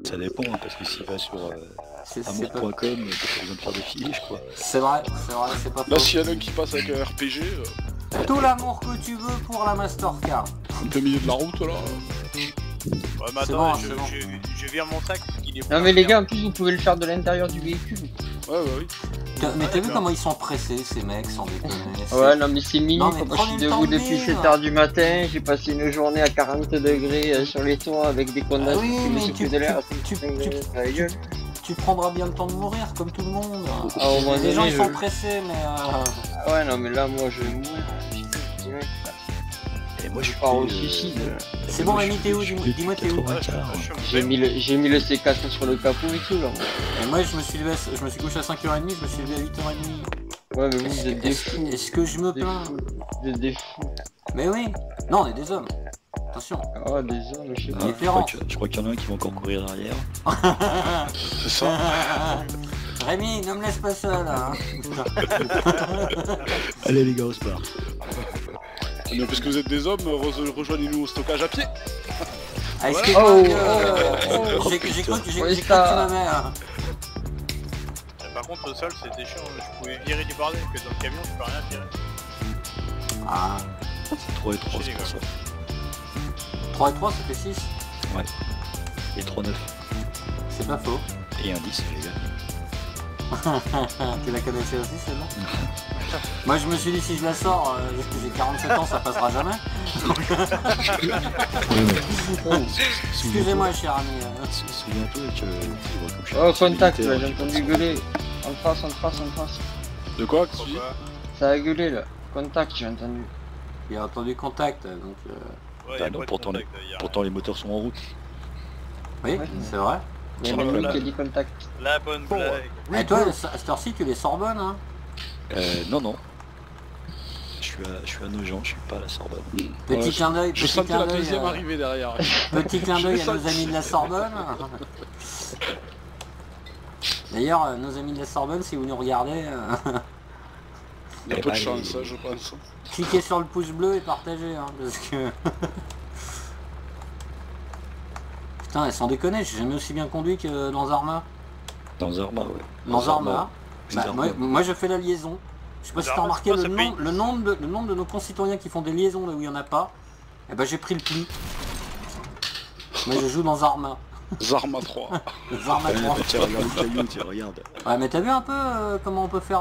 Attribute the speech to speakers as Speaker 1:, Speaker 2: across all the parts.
Speaker 1: Ça dépend, hein, parce que s'il va sur
Speaker 2: C'est pas...
Speaker 1: amour.com, t'as pas besoin de faire des fiches, quoi.
Speaker 2: C'est vrai, c'est pas faux.
Speaker 3: Là, s'il y en a un qui passe avec un RPG,
Speaker 2: Tout l'amour que tu veux pour la Mastercard.
Speaker 3: un peu au milieu de la route, là.
Speaker 4: Ouais, mais
Speaker 2: C'est
Speaker 4: attends,
Speaker 2: bon, c'est bon.
Speaker 4: je vire mon sac. Il est
Speaker 5: Non mais les gars, en plus vous pouvez le faire de l'intérieur du véhicule.
Speaker 3: Ouais, bah oui.
Speaker 2: Mais t'as vu comment ils sont pressés, ces mecs, sans déconner.
Speaker 5: Ouais, non mais c'est mini,
Speaker 2: Non, mais
Speaker 5: moi je
Speaker 2: prenez
Speaker 5: suis
Speaker 2: le temps
Speaker 5: debout
Speaker 2: de
Speaker 5: depuis
Speaker 2: vivre.
Speaker 5: 7h du matin, j'ai passé une journée à 40 degrés sur les toits avec des condensations
Speaker 2: oui,
Speaker 5: qui me
Speaker 2: mais
Speaker 5: soufflaient de l'air.
Speaker 2: tu prendras bien le temps de mourir, comme tout le monde.
Speaker 5: Ah, au moins
Speaker 2: Les gens,
Speaker 5: donné,
Speaker 2: ils sont pressés, mais...
Speaker 5: Ah ouais, non mais là, moi je vais mourir.
Speaker 1: Et moi, je suis
Speaker 5: pars au suicide.
Speaker 2: C'est bon, Rémi, t'es où? Dis-moi, t'es où?
Speaker 5: J'ai mis le C4 sur le capot et tout là.
Speaker 2: Et moi, je me suis couché à 5h30, je me suis levé à 8h30.
Speaker 5: Ouais, mais vous êtes des fous.
Speaker 2: Est-ce que je me plains?
Speaker 5: Vous êtes des fous.
Speaker 2: Mais oui. Non, on est des hommes. Attention.
Speaker 5: Ah, des hommes, je sais pas.
Speaker 1: Je crois qu'il y en a un qui va encore courir derrière.
Speaker 3: C'est ça.
Speaker 2: Rémi, ne me laisse pas seul. Hein.
Speaker 1: Allez les gars, on se barre.
Speaker 3: Mais parce que vous êtes des hommes, rejoignez-nous au stockage à pied.
Speaker 2: Ah, excuse-moi,
Speaker 5: Oh,
Speaker 2: j'ai cru que tu
Speaker 5: Ouais,
Speaker 2: m'avais. Hein.
Speaker 4: Par contre, au sol, c'était chiant. Je pouvais virer du bordel que dans le camion, tu peux rien virer.
Speaker 2: Ah.
Speaker 1: C'est 3 et 3, c'est pour ça.
Speaker 2: 3 et 3, ça fait 6.
Speaker 1: Ouais. Et 3, 9.
Speaker 2: C'est pas faux.
Speaker 1: Et un 10, les gars.
Speaker 2: Tu la connaissais aussi celle-là? Moi je me suis dit si je la sors, j'ai 47 ans, ça passera jamais. Excusez-moi cher ami.
Speaker 1: Souviens-toi que tu vois comme je suis
Speaker 5: Oh, contact,
Speaker 1: militaire,
Speaker 5: là, j'ai entendu gueuler. En face.
Speaker 3: De quoi que tu dis?
Speaker 5: Ça a gueulé là. Contact, j'ai entendu.
Speaker 2: Il a entendu contact, donc...
Speaker 4: Ouais,
Speaker 1: Bah
Speaker 4: y a
Speaker 1: non,
Speaker 4: pas de
Speaker 1: pourtant,
Speaker 4: contact,
Speaker 1: pourtant les moteurs sont en route.
Speaker 2: Oui,
Speaker 5: Ouais.
Speaker 2: c'est vrai.
Speaker 5: Il y a
Speaker 1: Sans
Speaker 5: un mec
Speaker 1: blague.
Speaker 5: qui a dit contact.
Speaker 4: La bonne blague.
Speaker 2: Et toi, à cette heure-ci, tu les Sorbonne, hein?
Speaker 1: Non. Je suis à Nogent, je suis pas à la Sorbonne.
Speaker 2: Petit clin d'œil,
Speaker 3: Je
Speaker 2: petit
Speaker 3: sentais
Speaker 2: clin
Speaker 3: la
Speaker 2: d'œil,
Speaker 3: deuxième arrivée derrière.
Speaker 2: petit clin d'œil
Speaker 3: Je
Speaker 2: à
Speaker 3: le
Speaker 2: nos
Speaker 3: sens.
Speaker 2: amis de la Sorbonne. D'ailleurs, nos amis de la Sorbonne, si vous nous regardez,
Speaker 3: Il y a peu de chance, hein, je pense.
Speaker 2: cliquez sur le pouce bleu et partagez, hein, parce que... Putain, sans déconner, j'ai jamais aussi bien conduit que dans Arma.
Speaker 1: Dans Arma, ouais.
Speaker 2: Dans Arma, bah,
Speaker 1: Arma.
Speaker 2: moi je fais la liaison. Je sais pas si t'as
Speaker 4: Arma,
Speaker 2: remarqué
Speaker 4: c'est quoi,
Speaker 2: le,
Speaker 4: ça
Speaker 2: nom, le nombre de nos concitoyens qui font des liaisons là où il y en a pas. Et bah j'ai pris le pli. Moi je joue dans Arma.
Speaker 3: Zarma 3.
Speaker 2: Arma 3.
Speaker 1: Tiens, regarde le caillou, tiens, regarde.
Speaker 2: Ouais, mais t'as vu un peu comment on peut faire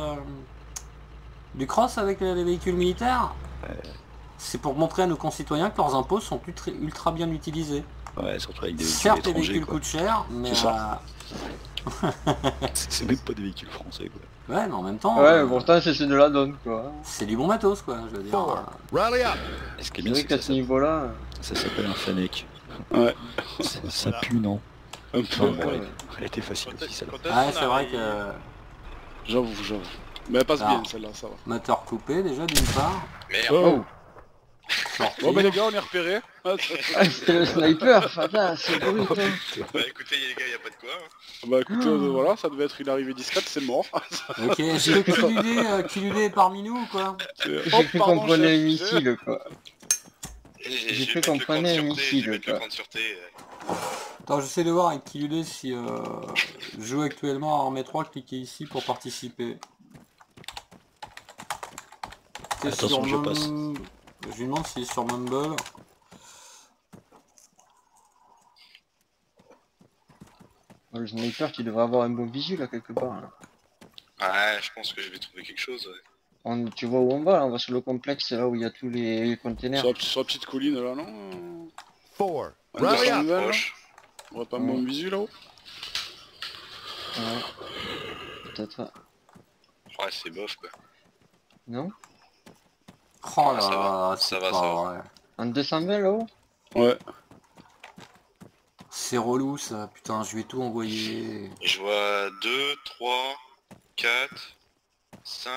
Speaker 2: du cross avec les véhicules militaires? C'est pour montrer à nos concitoyens que leurs impôts sont ultra bien utilisés.
Speaker 1: Ouais, surtout avec des véhicules
Speaker 2: Certes, les
Speaker 1: étrangers,
Speaker 2: véhicules
Speaker 1: quoi.
Speaker 2: coûtent cher, mais...
Speaker 3: C'est ça.
Speaker 1: C'est même pas des véhicules français, quoi.
Speaker 2: Ouais, mais en même temps,
Speaker 5: Ouais, mais pourtant c'est de la donne quoi.
Speaker 2: c'est du bon matos, quoi, je veux dire.
Speaker 1: Et ce qui est
Speaker 5: C'est
Speaker 1: bien,
Speaker 5: vrai
Speaker 1: c'est
Speaker 5: qu'à
Speaker 1: que
Speaker 5: ce niveau-là.
Speaker 1: ça s'appelle un Fennec.
Speaker 3: Ouais.
Speaker 1: Ça pue, non?
Speaker 3: Un
Speaker 1: Non,
Speaker 3: peu.
Speaker 1: bon, elle était facile aussi, celle-là.
Speaker 2: Ouais, c'est vrai que...
Speaker 3: J'avoue. Mais elle passe
Speaker 2: Alors.
Speaker 3: bien celle-là, ça va.
Speaker 2: Moteur coupé, déjà, d'une part.
Speaker 3: Oh.
Speaker 2: Sortir.
Speaker 3: Bon bah les gars, on est repérés.
Speaker 5: Ah, c'était le sniper, Fata, c'est brut. Hein.
Speaker 6: Bah écoutez les gars, y a pas de quoi. Hein.
Speaker 3: Bah écoutez, voilà, ça devait être une arrivée discrète, c'est mort.
Speaker 2: Ok, est-ce que Kiludé est parmi nous ou quoi?
Speaker 3: C'est-
Speaker 5: J'ai cru qu'on prenait un
Speaker 3: chef.
Speaker 5: missile quoi.
Speaker 6: J'ai
Speaker 5: J'ai cru
Speaker 6: mettre
Speaker 5: qu'on
Speaker 6: le
Speaker 5: prenait
Speaker 6: camp de
Speaker 5: un
Speaker 6: sûreté,
Speaker 5: missile,
Speaker 6: je vais mettre le
Speaker 5: quoi.
Speaker 6: camp de sûreté.
Speaker 2: Attends, j'essaie de voir avec Kiludé si joue actuellement à Armée 3, cliquez ici pour participer. C'est
Speaker 1: Attention,
Speaker 2: sur
Speaker 1: je passe.
Speaker 2: Je lui demande s'il est sur Mumble.
Speaker 5: Le sniper, tu devrais avoir un bon visu là quelque part. Là.
Speaker 6: Ouais, je pense que je vais trouver quelque chose. Ouais.
Speaker 5: Tu vois où on va là? On va sur le complexe là où il y a tous les containers.
Speaker 3: Sur la petite colline là, non?
Speaker 7: Four.
Speaker 3: On est sur nouvelle, là.
Speaker 6: Proche.
Speaker 3: On voit pas mon visu là-haut?
Speaker 5: Ouais. Peut-être.
Speaker 6: Ouais, c'est bof quoi.
Speaker 5: Non?
Speaker 2: Oh là
Speaker 6: Ça va,
Speaker 2: là,
Speaker 6: ça
Speaker 2: c'est
Speaker 6: va,
Speaker 2: pas
Speaker 6: ça va.
Speaker 2: vrai.
Speaker 5: En 220 là-haut?
Speaker 3: Ouais.
Speaker 2: C'est relou ça, putain, je vais tout envoyer.
Speaker 6: Je vois 2, 3, 4, 5,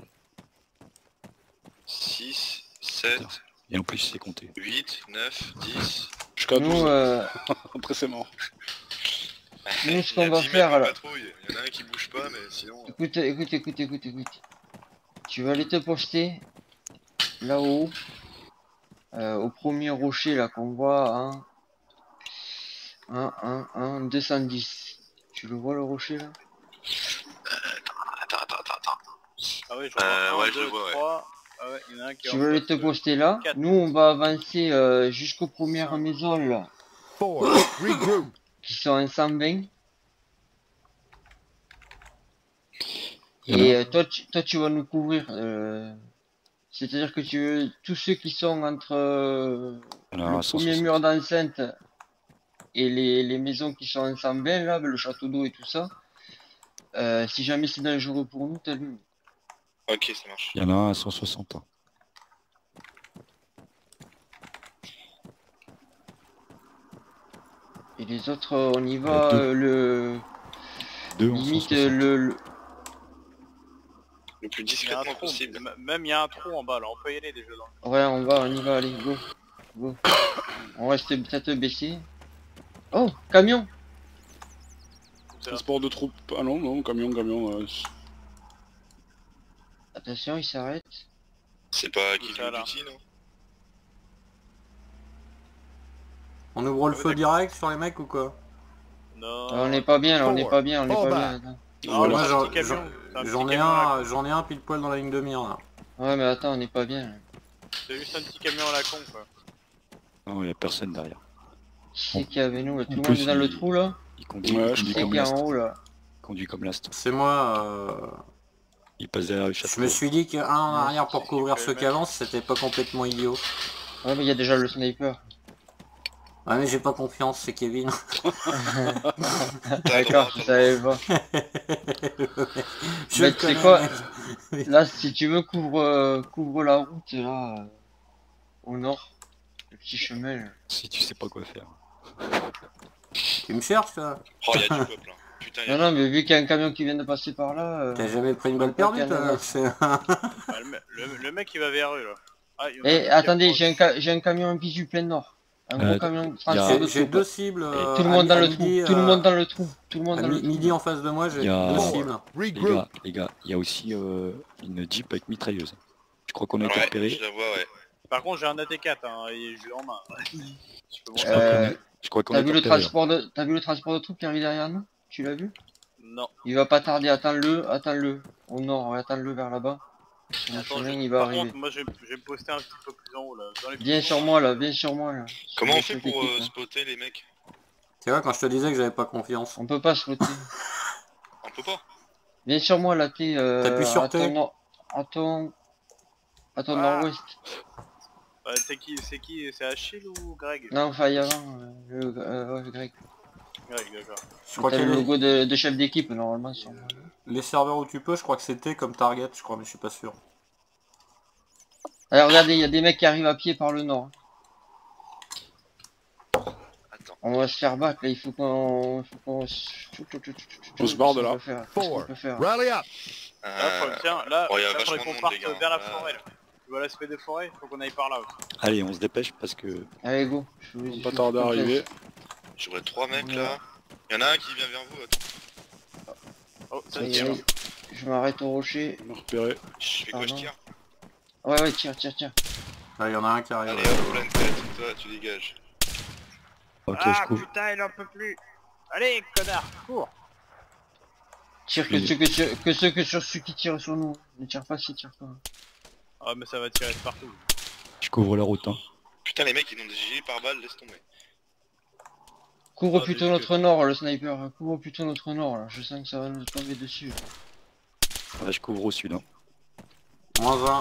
Speaker 6: 6, 7,
Speaker 1: Et en plus, c'est compté.
Speaker 6: 8, 9, 10.
Speaker 3: Jusqu'à 12.
Speaker 5: Nous,
Speaker 3: Après c'est mort.
Speaker 5: Nous, ce
Speaker 6: Il y a
Speaker 5: qu'on va
Speaker 6: 10 mecs
Speaker 5: faire,
Speaker 6: en
Speaker 5: là.
Speaker 6: patrouille. Il y en a un qui bouge pas, mais sinon...
Speaker 5: écoute. Tu vas aller te poster là-haut, au premier rocher là qu'on voit, hein, Un 210. Tu le vois le rocher là?
Speaker 6: Attends.
Speaker 4: Ah ouais, je vois.
Speaker 6: Ouais,
Speaker 4: 1,
Speaker 6: je le
Speaker 4: 2,
Speaker 6: vois, ouais.
Speaker 4: 3. Ah ouais, il y en a un qui est
Speaker 5: Tu
Speaker 4: en
Speaker 5: veux
Speaker 4: face
Speaker 5: te
Speaker 4: de-
Speaker 5: poster là?
Speaker 4: 4.
Speaker 5: Nous on va avancer jusqu'aux premières maisons là,
Speaker 7: 4. Regroup.
Speaker 5: qui sont en 120.
Speaker 1: Il y en a
Speaker 5: Et
Speaker 1: un.
Speaker 5: toi tu vas nous couvrir. C'est-à-dire que tu veux tous ceux qui sont entre
Speaker 1: Il y en a un
Speaker 5: le
Speaker 1: à
Speaker 5: premier
Speaker 1: 160.
Speaker 5: mur d'enceinte et les maisons qui sont en 120 là, le château d'eau et tout ça. Si jamais c'est dangereux pour nous, t'allumes.
Speaker 6: Ok, ça marche.
Speaker 1: Il y en a un à 160.
Speaker 5: Et les autres, on y
Speaker 1: Il y
Speaker 5: va,
Speaker 1: a deux.
Speaker 5: le
Speaker 1: Deux en
Speaker 5: limite
Speaker 1: 160.
Speaker 6: Le plus
Speaker 4: Il y a un
Speaker 6: discrètement
Speaker 4: trou.
Speaker 6: possible.
Speaker 4: Même il y a un trou en bas là, on peut y aller déjà.
Speaker 5: Ouais, on y va, allez, go. On reste peut-être baissé. Oh, camion!
Speaker 3: Transport de troupes. Ah non, camion.
Speaker 5: Attention, il s'arrête.
Speaker 6: C'est pas
Speaker 4: Tout
Speaker 6: Kill
Speaker 4: ça, là.
Speaker 6: Duty, non?
Speaker 2: On ouvre le
Speaker 4: Ah ouais,
Speaker 2: feu direct sur les mecs ou quoi?
Speaker 4: Non.
Speaker 5: On n'est pas bien, là, on n'est pas bien,
Speaker 7: Fall back.
Speaker 5: Attends.
Speaker 4: Non,
Speaker 3: Voilà.
Speaker 2: Moi
Speaker 4: c'est un petit
Speaker 2: j'en
Speaker 4: camion. C'est un petit
Speaker 2: j'en ai
Speaker 4: camion à la con.
Speaker 2: j'en ai un pile poil dans la ligne de mire là.
Speaker 5: Ouais, mais attends, on n'est pas bien. Là.
Speaker 4: C'est juste un petit camion à la con quoi.
Speaker 1: Non, il n'y a personne derrière.
Speaker 5: Qui c'est qui est avec nous là? Tout le monde
Speaker 1: plus,
Speaker 5: est dans le
Speaker 1: il-
Speaker 5: trou là?
Speaker 1: Il conduit,
Speaker 3: Ouais,
Speaker 1: il
Speaker 3: je
Speaker 1: conduit
Speaker 5: C'est
Speaker 1: comme
Speaker 5: qui est
Speaker 1: l'ast.
Speaker 5: en haut là?
Speaker 1: Il conduit comme l'ast.
Speaker 2: C'est moi,
Speaker 1: Il passe derrière le
Speaker 2: je
Speaker 1: château.
Speaker 2: me suis dit qu'un en arrière pour
Speaker 4: c'est
Speaker 2: couvrir
Speaker 4: que
Speaker 2: ceux
Speaker 4: le
Speaker 2: qui
Speaker 4: mec-
Speaker 2: avancent, c'était pas complètement idiot.
Speaker 5: Ouais, mais il y a déjà le sniper.
Speaker 2: Ouais mais j'ai pas confiance, c'est Kevin.
Speaker 5: D'accord, je savais pas.
Speaker 2: Je
Speaker 5: Mais
Speaker 2: le
Speaker 5: tu sais
Speaker 2: connais,
Speaker 5: quoi?
Speaker 2: mec.
Speaker 5: Là, si tu veux, couvre la route là, au nord. Le petit chemin là.
Speaker 1: Si tu sais pas quoi faire.
Speaker 2: Tu me cherches toi?
Speaker 6: Oh, il y a du peuple, hein. Putain, il y a
Speaker 5: Non, mais vu qu'il y a un camion qui vient de passer par là.
Speaker 2: T'as jamais pris une balle
Speaker 5: pas
Speaker 2: perdue toi?
Speaker 5: Canada.
Speaker 2: C'est-
Speaker 4: Ah, le mec il va vers eux là. Ah, il y en a un
Speaker 5: Eh,
Speaker 4: qui
Speaker 5: attendez,
Speaker 4: approche.
Speaker 5: j'ai un camion en visu plein nord. Un gros
Speaker 1: Euh,
Speaker 5: camion
Speaker 1: y a-
Speaker 5: transport de
Speaker 2: J'ai
Speaker 5: troupes.
Speaker 2: deux cibles.
Speaker 5: Tout le monde dans
Speaker 2: à
Speaker 5: le
Speaker 2: midi,
Speaker 5: trou, tout le monde dans le trou, tout le monde
Speaker 2: à
Speaker 5: dans le trou.
Speaker 2: midi en face de moi, j'ai
Speaker 1: Il y a-
Speaker 2: deux
Speaker 7: 4.
Speaker 2: cibles.
Speaker 7: Regroup.
Speaker 1: Les gars, il y a aussi une Jeep avec mitrailleuse. Je crois qu'on a été
Speaker 6: Ouais,
Speaker 1: repéré.
Speaker 6: je la vois, ouais.
Speaker 4: Par contre j'ai un AT4 hein, et je l'ai en main. Je peux monter.
Speaker 1: Je crois qu'on a
Speaker 5: T'as
Speaker 1: été
Speaker 5: vu le
Speaker 1: repéré.
Speaker 5: transport de troupes qui arrive derrière nous? Tu l'as vu?
Speaker 4: Non.
Speaker 5: Il va pas tarder, attends-le. Au nord, ouais, attends-le vers là-bas. Sur le
Speaker 4: Attends,
Speaker 5: chemin,
Speaker 4: je-
Speaker 5: il va
Speaker 4: Par
Speaker 5: arriver.
Speaker 4: contre moi je vais me poster un petit peu plus en haut là. Dans les
Speaker 5: Viens
Speaker 4: petits
Speaker 5: sur
Speaker 4: coins.
Speaker 5: moi là.
Speaker 6: Comment
Speaker 5: Sur
Speaker 6: on fait
Speaker 5: cette
Speaker 6: pour
Speaker 5: équipe, là.
Speaker 6: spotter les mecs?
Speaker 2: C'est vrai quand je te disais que j'avais pas confiance.
Speaker 5: On peut pas se flotter.
Speaker 6: On peut pas.
Speaker 5: Viens sur moi là, t'es
Speaker 2: T'appuies sur
Speaker 5: à
Speaker 2: T.
Speaker 5: ton nord, à ton
Speaker 4: Ah.
Speaker 5: nord-ouest.
Speaker 4: C'est qui? C'est Achille ou Greg?
Speaker 5: Non, enfin, avant, le Greg.
Speaker 4: Greg, d'accord.
Speaker 2: Je crois
Speaker 5: T'as
Speaker 2: que
Speaker 5: le logo de chef d'équipe normalement sur moi.
Speaker 2: les serveurs où tu peux, je crois que c'était comme target, je crois, mais je suis pas sûr.
Speaker 5: Alors regardez, il y a des mecs qui arrivent à pied par le nord.
Speaker 6: Attends.
Speaker 5: On va se faire battre là, il faut qu'on...
Speaker 3: On se barre de là.
Speaker 5: Qu'est-ce qu'on peut faire?
Speaker 7: Rally up.
Speaker 4: Tiens, là,
Speaker 6: Oh, y a
Speaker 4: là, faudrait
Speaker 6: vachement
Speaker 4: qu'on
Speaker 6: de monde,
Speaker 4: parte
Speaker 6: les gars.
Speaker 4: vers la
Speaker 6: Là.
Speaker 4: forêt là. Tu vois l'aspect des forêts? Faut qu'on aille par là aussi.
Speaker 1: Allez, on se dépêche parce que
Speaker 5: Allez, go.
Speaker 3: On va pas tarder à arriver.
Speaker 6: J'aurais 3 mecs là. Il y en a un qui vient vers vous, attends.
Speaker 4: Oh, ça
Speaker 5: Aïe,
Speaker 4: tire.
Speaker 5: aïe. Je m'arrête au rocher.
Speaker 3: On a repéré.
Speaker 6: Je fais quoi, je
Speaker 5: Pardon.
Speaker 6: tire?
Speaker 5: Ouais, tire.
Speaker 2: Là, il y en a un qui arrive.
Speaker 6: Allez hop, pleine tête, toi tu dégages.
Speaker 1: ok,
Speaker 4: Ah
Speaker 1: je couvre.
Speaker 4: putain, il en peut plus. Allez, connard, cours.
Speaker 5: Tire que sur ceux qui tirent sur nous. Ne tire pas s'ils tirent pas.
Speaker 4: Ah mais ça va tirer de partout.
Speaker 1: Je couvre la route. Hein.
Speaker 6: Putain, les mecs ils ont des gilets par balles, laisse tomber.
Speaker 5: Couvre
Speaker 4: Ah,
Speaker 5: plutôt
Speaker 4: mais-
Speaker 5: notre nord, le sniper. Couvre plutôt notre nord là. Je sens que ça va nous tomber dessus.
Speaker 1: Là, je couvre au sud. Hein.
Speaker 2: -1.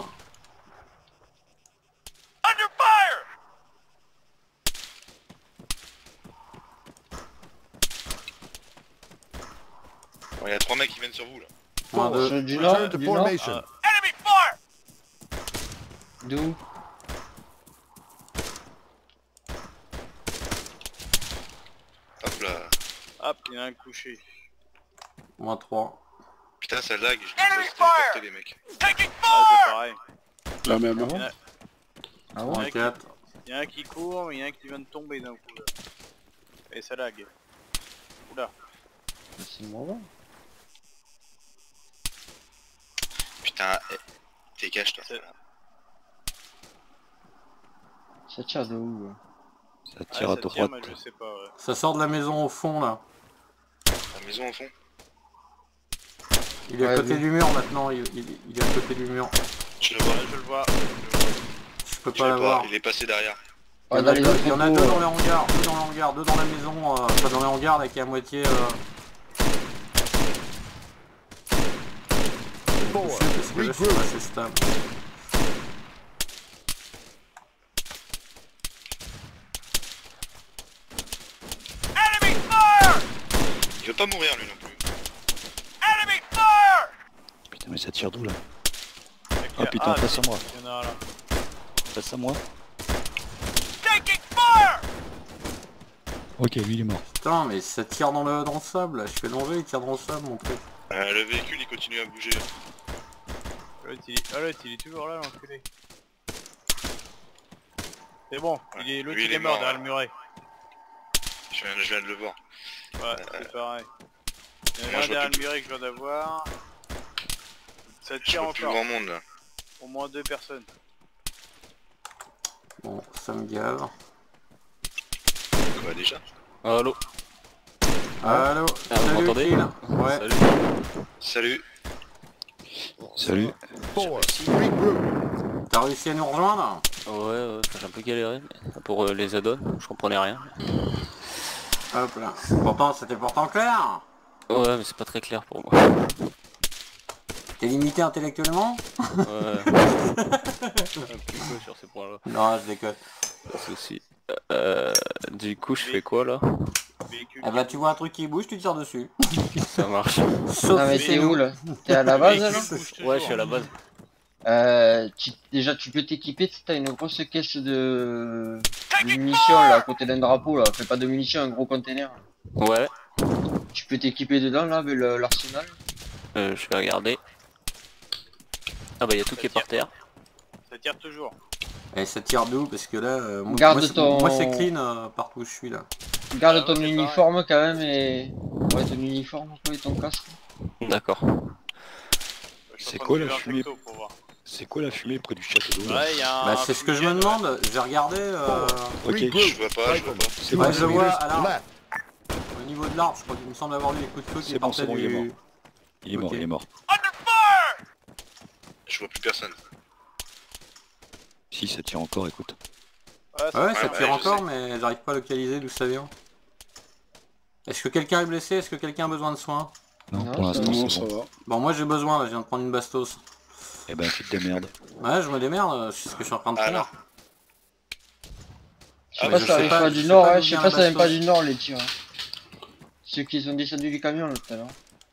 Speaker 6: Il y a 3 mecs qui viennent sur vous là.
Speaker 2: -2.
Speaker 5: Sur du nord,
Speaker 7: Return to
Speaker 5: du nord.
Speaker 7: formation.
Speaker 5: D'où?
Speaker 6: Hop là.
Speaker 4: Hop, il y en a un couché.
Speaker 2: -3.
Speaker 6: Putain, ça lag, je les laisse téléporter les mecs.
Speaker 4: Ah c'est pareil.
Speaker 3: La même.
Speaker 5: Ah
Speaker 3: hein.
Speaker 5: bon? Ah bon?
Speaker 4: Ouais.
Speaker 2: 4.
Speaker 4: Il y en a un qui court, il y en a un qui vient de tomber d'un coup là. Et ça lag. Oula.
Speaker 5: C'est le moment.
Speaker 6: Putain, dégage toi.
Speaker 4: C'est-
Speaker 5: Ça tire de où?
Speaker 1: Ça tire à
Speaker 4: ça
Speaker 1: droite.
Speaker 4: mais je sais pas, ouais.
Speaker 2: Ça sort de la maison au fond là.
Speaker 6: La maison au fond.
Speaker 2: Il est à
Speaker 5: Ouais,
Speaker 2: côté
Speaker 5: lui.
Speaker 2: du mur maintenant, il est à côté du mur.
Speaker 6: Je le vois.
Speaker 4: Ouais, je le vois.
Speaker 2: Je peux
Speaker 6: Je
Speaker 2: pas
Speaker 6: l'ai
Speaker 2: l'avoir.
Speaker 6: Il est passé derrière.
Speaker 5: Ah, dans les
Speaker 2: Il y en a deux
Speaker 5: entrepôts,
Speaker 2: dans les hangars, deux dans le hangar, deux dans la maison, pas dans les hangars là qui est à moitié
Speaker 7: Four.
Speaker 2: touché parce que là je suis pas assez stable.
Speaker 6: Il veut pas mourir lui non plus.
Speaker 1: Putain, mais ça tire d'où là?
Speaker 4: C'est
Speaker 1: Ah
Speaker 4: clair.
Speaker 1: putain, face à moi.
Speaker 4: Il y en a un là.
Speaker 1: Face à moi. Ok, lui il est mort.
Speaker 2: Putain mais ça tire dans le sable là, je fais danger, il tire dans le sable mon truc.
Speaker 6: Le véhicule il continue à bouger.
Speaker 4: L'autre il est toujours là l'enculé. C'est bon, l'autre
Speaker 6: lui,
Speaker 4: il est mort derrière le muret.
Speaker 6: Je viens de le voir.
Speaker 4: Ouais, c'est pareil. Il y en a
Speaker 6: Moi,
Speaker 4: un
Speaker 6: je vois
Speaker 4: derrière
Speaker 6: plus
Speaker 4: le muret que je viens d'avoir. Ça
Speaker 6: Je
Speaker 4: tire
Speaker 6: vois plus
Speaker 4: encore.
Speaker 6: grand monde là.
Speaker 4: Au moins 2 personnes.
Speaker 2: Bon, ça me gave.
Speaker 6: Quoi déjà?
Speaker 8: Allô.
Speaker 2: Allô,
Speaker 8: Ah, vous
Speaker 2: salut
Speaker 8: m'entendez?
Speaker 2: Kill. Ouais.
Speaker 8: Salut.
Speaker 6: Salut.
Speaker 1: Salut.
Speaker 7: Four. Regroup.
Speaker 2: T'as réussi à nous rejoindre?
Speaker 8: Ouais, j'ai un peu galéré mais pour les add-ons, je comprenais rien.
Speaker 2: Hop là. Pourtant c'était pourtant clair.
Speaker 8: Ouais, mais c'est pas très clair pour moi.
Speaker 2: T'es limité intellectuellement?
Speaker 8: Ouais. Un petit peu sur ces points-là.
Speaker 2: Non, je déconne.
Speaker 8: Pas de soucis. Du coup, je fais quoi là?
Speaker 4: Véhicule.
Speaker 2: Eh bah tu vois un truc qui bouge, tu tires dessus.
Speaker 8: Ça marche.
Speaker 2: Sauf
Speaker 5: Ah mais
Speaker 2: si
Speaker 5: t'es
Speaker 2: c'est
Speaker 5: où
Speaker 2: nous.
Speaker 5: là? T'es à la base là?
Speaker 8: Ouais, je suis à la base.
Speaker 5: Déjà tu peux t'équiper, t'as une grosse caisse de munitions là à côté d'un drapeau là, fais pas de munitions, un gros container.
Speaker 8: Ouais,
Speaker 5: Tu peux t'équiper dedans là avec l'arsenal.
Speaker 8: je vais regarder. Ah bah il y a tout qui est par terre.
Speaker 4: Ça tire toujours.
Speaker 2: Et ça tire d'où? Parce que là,
Speaker 5: Garde
Speaker 2: moi,
Speaker 5: ton-
Speaker 2: moi c'est clean partout où je suis là.
Speaker 5: Garde
Speaker 4: Ah
Speaker 5: ton
Speaker 4: ouais, c'est
Speaker 5: uniforme quand même et... Ouais ton uniforme quoi, et ton casque.
Speaker 8: D'accord.
Speaker 4: Je suis
Speaker 1: C'est
Speaker 4: en train
Speaker 1: quoi
Speaker 4: de
Speaker 1: la
Speaker 4: suivre un
Speaker 1: fumée?
Speaker 4: texto pour voir.
Speaker 1: C'est quoi la fumée près du château d'eau là?
Speaker 4: Ouais, il y a un...
Speaker 2: Bah c'est ce que je me
Speaker 4: fumigène,
Speaker 2: demande, j'ai regardé
Speaker 1: Ok,
Speaker 6: Je vois pas, je vois pas.
Speaker 1: c'est
Speaker 2: Ouais,
Speaker 1: bon,
Speaker 2: je
Speaker 1: c'est bon.
Speaker 2: vois, alors,
Speaker 7: Left.
Speaker 2: au niveau de l'arbre, je crois qu'il me semble avoir vu les coups de feu qui
Speaker 1: C'est bon,
Speaker 2: partaient
Speaker 1: c'est bon, il est mort.
Speaker 2: du...
Speaker 1: Il est mort,
Speaker 2: Ok.
Speaker 1: il est mort.
Speaker 6: Je vois plus personne.
Speaker 1: Si, ça tire encore, écoute.
Speaker 4: Ouais,
Speaker 2: Ouais, ça
Speaker 6: Ouais,
Speaker 2: tire
Speaker 6: je
Speaker 2: encore,
Speaker 6: sais.
Speaker 2: mais j'arrive pas à localiser d'où ça vient. Est-ce que quelqu'un est blessé? Est-ce que quelqu'un a besoin de soins?
Speaker 1: Non,
Speaker 5: Non,
Speaker 1: pour
Speaker 5: ça
Speaker 1: l'instant
Speaker 3: Non,
Speaker 1: c'est
Speaker 3: ça
Speaker 1: bon.
Speaker 3: va.
Speaker 2: Bon, moi j'ai besoin, là, je viens de prendre une bastos.
Speaker 1: Eh ben tu te démerdes.
Speaker 2: Ouais, je me démerde, c'est ce que je suis en train de faire.
Speaker 6: Alors.
Speaker 5: Je sais
Speaker 6: Ah,
Speaker 5: pas
Speaker 6: mais
Speaker 5: si
Speaker 6: je
Speaker 5: ça
Speaker 6: sais
Speaker 5: arrive
Speaker 2: pas-
Speaker 5: pas
Speaker 2: je
Speaker 5: du
Speaker 2: sais
Speaker 5: nord,
Speaker 2: pas
Speaker 5: hein,
Speaker 2: d'où
Speaker 5: je sais
Speaker 2: vient
Speaker 5: pas
Speaker 2: la
Speaker 5: si ça vient pas
Speaker 2: bastos.
Speaker 5: du nord les tirs. Hein. Ceux qui sont descendus du camion là tout à l'heure.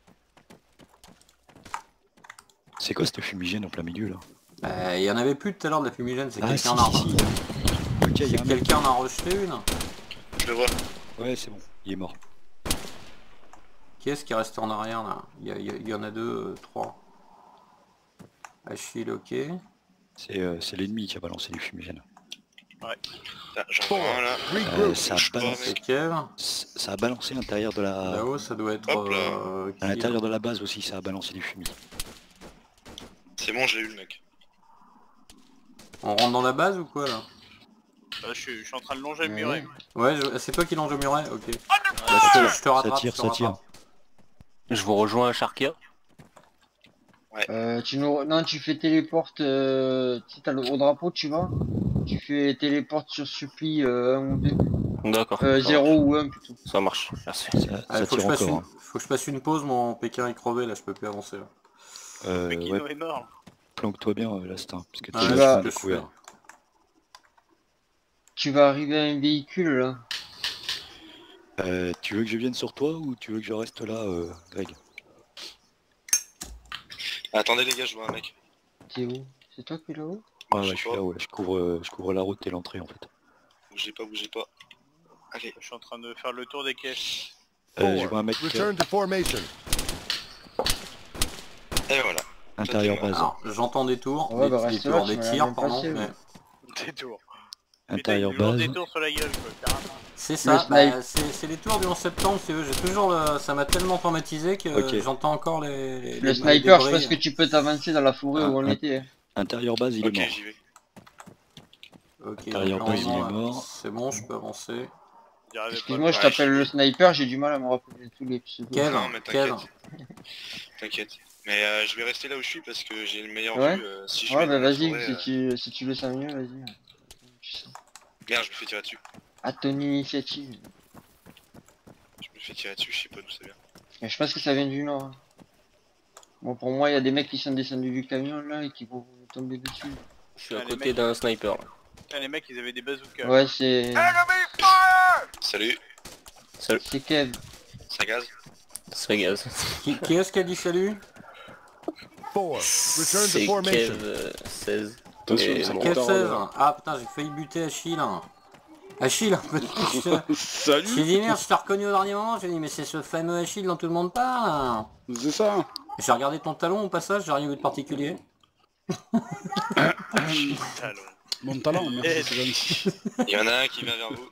Speaker 1: C'est quoi cette fumigène en plein milieu là?
Speaker 2: Il y en avait plus tout à l'heure de la fumigène, c'est
Speaker 1: Ah
Speaker 2: quelqu'un
Speaker 1: si,
Speaker 2: en a...
Speaker 1: si, si. Ok, il y a un mec.
Speaker 2: Quelqu'un en a rejeté une.
Speaker 6: Je le vois.
Speaker 1: Ouais, c'est bon, il est mort.
Speaker 2: Qui est-ce qui est resté en arrière là? Il y en a deux, trois. Achille, ok.
Speaker 1: C'est l'ennemi qui a balancé les fumigènes.
Speaker 6: Ah, j'en vois un là.
Speaker 7: Regroup.
Speaker 1: Ça a
Speaker 6: Bouge pas,
Speaker 1: balancé,
Speaker 2: C'est Kev.
Speaker 1: ça a balancé à l'intérieur de la...
Speaker 2: Là-haut, ça doit être...
Speaker 6: Hop là.
Speaker 2: qui,
Speaker 1: À l'intérieur de la base aussi, ça a balancé des fumis.
Speaker 6: C'est bon, je l'ai eu le mec.
Speaker 2: On rentre dans la base ou quoi là?
Speaker 4: Là, je suis en train de longer le muret.
Speaker 2: Ouais, c'est toi qui longe au muret? Ok.
Speaker 1: Ça
Speaker 2: Je te rattrape,
Speaker 1: tire,
Speaker 2: je te
Speaker 1: ça tire.
Speaker 2: rattrape.
Speaker 8: Je vous rejoins à Sharkia.
Speaker 5: Non, tu fais téléporte, tu sais, t'as au drapeau, tu vois. Tu fais téléporte sur suppli 1 ou 2.
Speaker 8: D'accord.
Speaker 5: 0 ou 1 plutôt.
Speaker 8: Ça marche, merci.
Speaker 1: Ça
Speaker 2: Faut que
Speaker 1: tire encore.
Speaker 2: faut que je fasse une pause, mon Pékin est crevé là, je peux plus avancer là.
Speaker 1: Hein.
Speaker 4: Le mec
Speaker 1: Ouais,
Speaker 4: est mort.
Speaker 1: planque-toi bien Lastin, parce que
Speaker 2: Ah,
Speaker 1: t'es
Speaker 5: je
Speaker 1: là,
Speaker 5: vais-
Speaker 1: tu es couvert.
Speaker 5: Tu vas arriver à un véhicule là.
Speaker 1: Tu veux que je vienne sur toi ou tu veux que je reste là, Greg?
Speaker 6: Attendez les gars, je vois un mec.
Speaker 5: T'es où? C'est toi qui es là-haut?
Speaker 1: Ouais,
Speaker 6: Je
Speaker 1: ouais,
Speaker 6: sais
Speaker 1: je suis
Speaker 6: pas.
Speaker 1: là, ouais, je couvre la route et l'entrée en fait.
Speaker 6: Bougez pas, bougez pas. Allez.
Speaker 4: Je suis en train de faire le tour des caisses.
Speaker 1: Je vois un mec
Speaker 7: Return to formation.
Speaker 6: Et voilà.
Speaker 1: intérieur base.
Speaker 2: Alors, j'entends des tours,
Speaker 5: Ouais, bah,
Speaker 2: des
Speaker 5: reste
Speaker 2: tours,
Speaker 5: là,
Speaker 2: des
Speaker 5: tu m'as
Speaker 2: tirs,
Speaker 5: bien
Speaker 2: pardon,
Speaker 5: passé,
Speaker 2: mais...
Speaker 5: ouais.
Speaker 4: Des tours.
Speaker 1: Intérieur
Speaker 4: Putain,
Speaker 1: base.
Speaker 4: des tours sur la gueule quoi, carrément.
Speaker 2: C'est ça,
Speaker 5: snipe.
Speaker 2: bah, c'est les tours du 11 septembre, si tu veux, j'ai toujours le... ça m'a tellement traumatisé que
Speaker 1: Ok.
Speaker 2: j'entends encore les
Speaker 5: Le sniper, je
Speaker 2: débris.
Speaker 5: pense que tu peux t'avancer dans la forêt
Speaker 1: Ah,
Speaker 5: où on
Speaker 1: ah.
Speaker 5: était. Hein.
Speaker 1: Intérieur base, il
Speaker 6: Ok,
Speaker 1: est mort.
Speaker 6: j'y vais.
Speaker 2: Ok,
Speaker 1: Carrière
Speaker 2: donc
Speaker 1: boys, il est
Speaker 2: normalement,
Speaker 1: mort.
Speaker 2: c'est bon, je peux avancer.
Speaker 4: J'y arrivais pas.
Speaker 5: Excuse-moi, je
Speaker 6: Ouais,
Speaker 5: t'appelle le sniper, j'ai du mal à me rappeler tous les pseudos.
Speaker 2: Kev,
Speaker 6: Non, mais
Speaker 2: Kev.
Speaker 6: T'inquiète. Mais je vais rester là où je suis parce que j'ai une meilleure
Speaker 5: Ouais.
Speaker 6: vue. Si je
Speaker 5: Ouais,
Speaker 6: vais
Speaker 5: bah
Speaker 6: dans la
Speaker 5: vas-y,
Speaker 6: forêt,
Speaker 5: si tu le sens mieux, vas-y. Tu sais.
Speaker 6: Merde, je me fais tirer dessus.
Speaker 5: À ton initiative.
Speaker 6: Je me fais tirer dessus, je sais pas d'où ça vient.
Speaker 5: Mais je pense que ça vient du nord. Hein. Bon, pour moi, il y a des mecs qui sont descendus du camion là et qui vont tomber dessus.
Speaker 8: Je suis à
Speaker 4: les
Speaker 8: côté
Speaker 4: mecs-
Speaker 8: d'un sniper. Là.
Speaker 4: Putain, les mecs ils avaient des bazookas.
Speaker 5: Ouais, c'est
Speaker 6: Salut,
Speaker 5: c'est Kev.
Speaker 6: ça gaz.
Speaker 8: C'est gaz.
Speaker 2: Qui est-ce qui a dit salut?
Speaker 7: 4. Return
Speaker 8: C'est
Speaker 7: to formation.
Speaker 8: Kev 16.
Speaker 3: Attention,
Speaker 8: Et
Speaker 3: ça
Speaker 8: bon,
Speaker 3: compte.
Speaker 2: Kev 16. Ah putain, j'ai failli buter Achille. Achille, j'ai
Speaker 3: Salut.
Speaker 2: dit merde, je t'ai reconnu au dernier moment, j'ai dit mais c'est ce fameux Achille dont tout le monde parle.
Speaker 3: C'est ça.
Speaker 2: J'ai regardé ton talon au passage, j'ai rien vu de particulier.
Speaker 4: Talon.
Speaker 3: Bon talent, merci, c'est gentil.
Speaker 6: Il y en a un qui vient vers vous.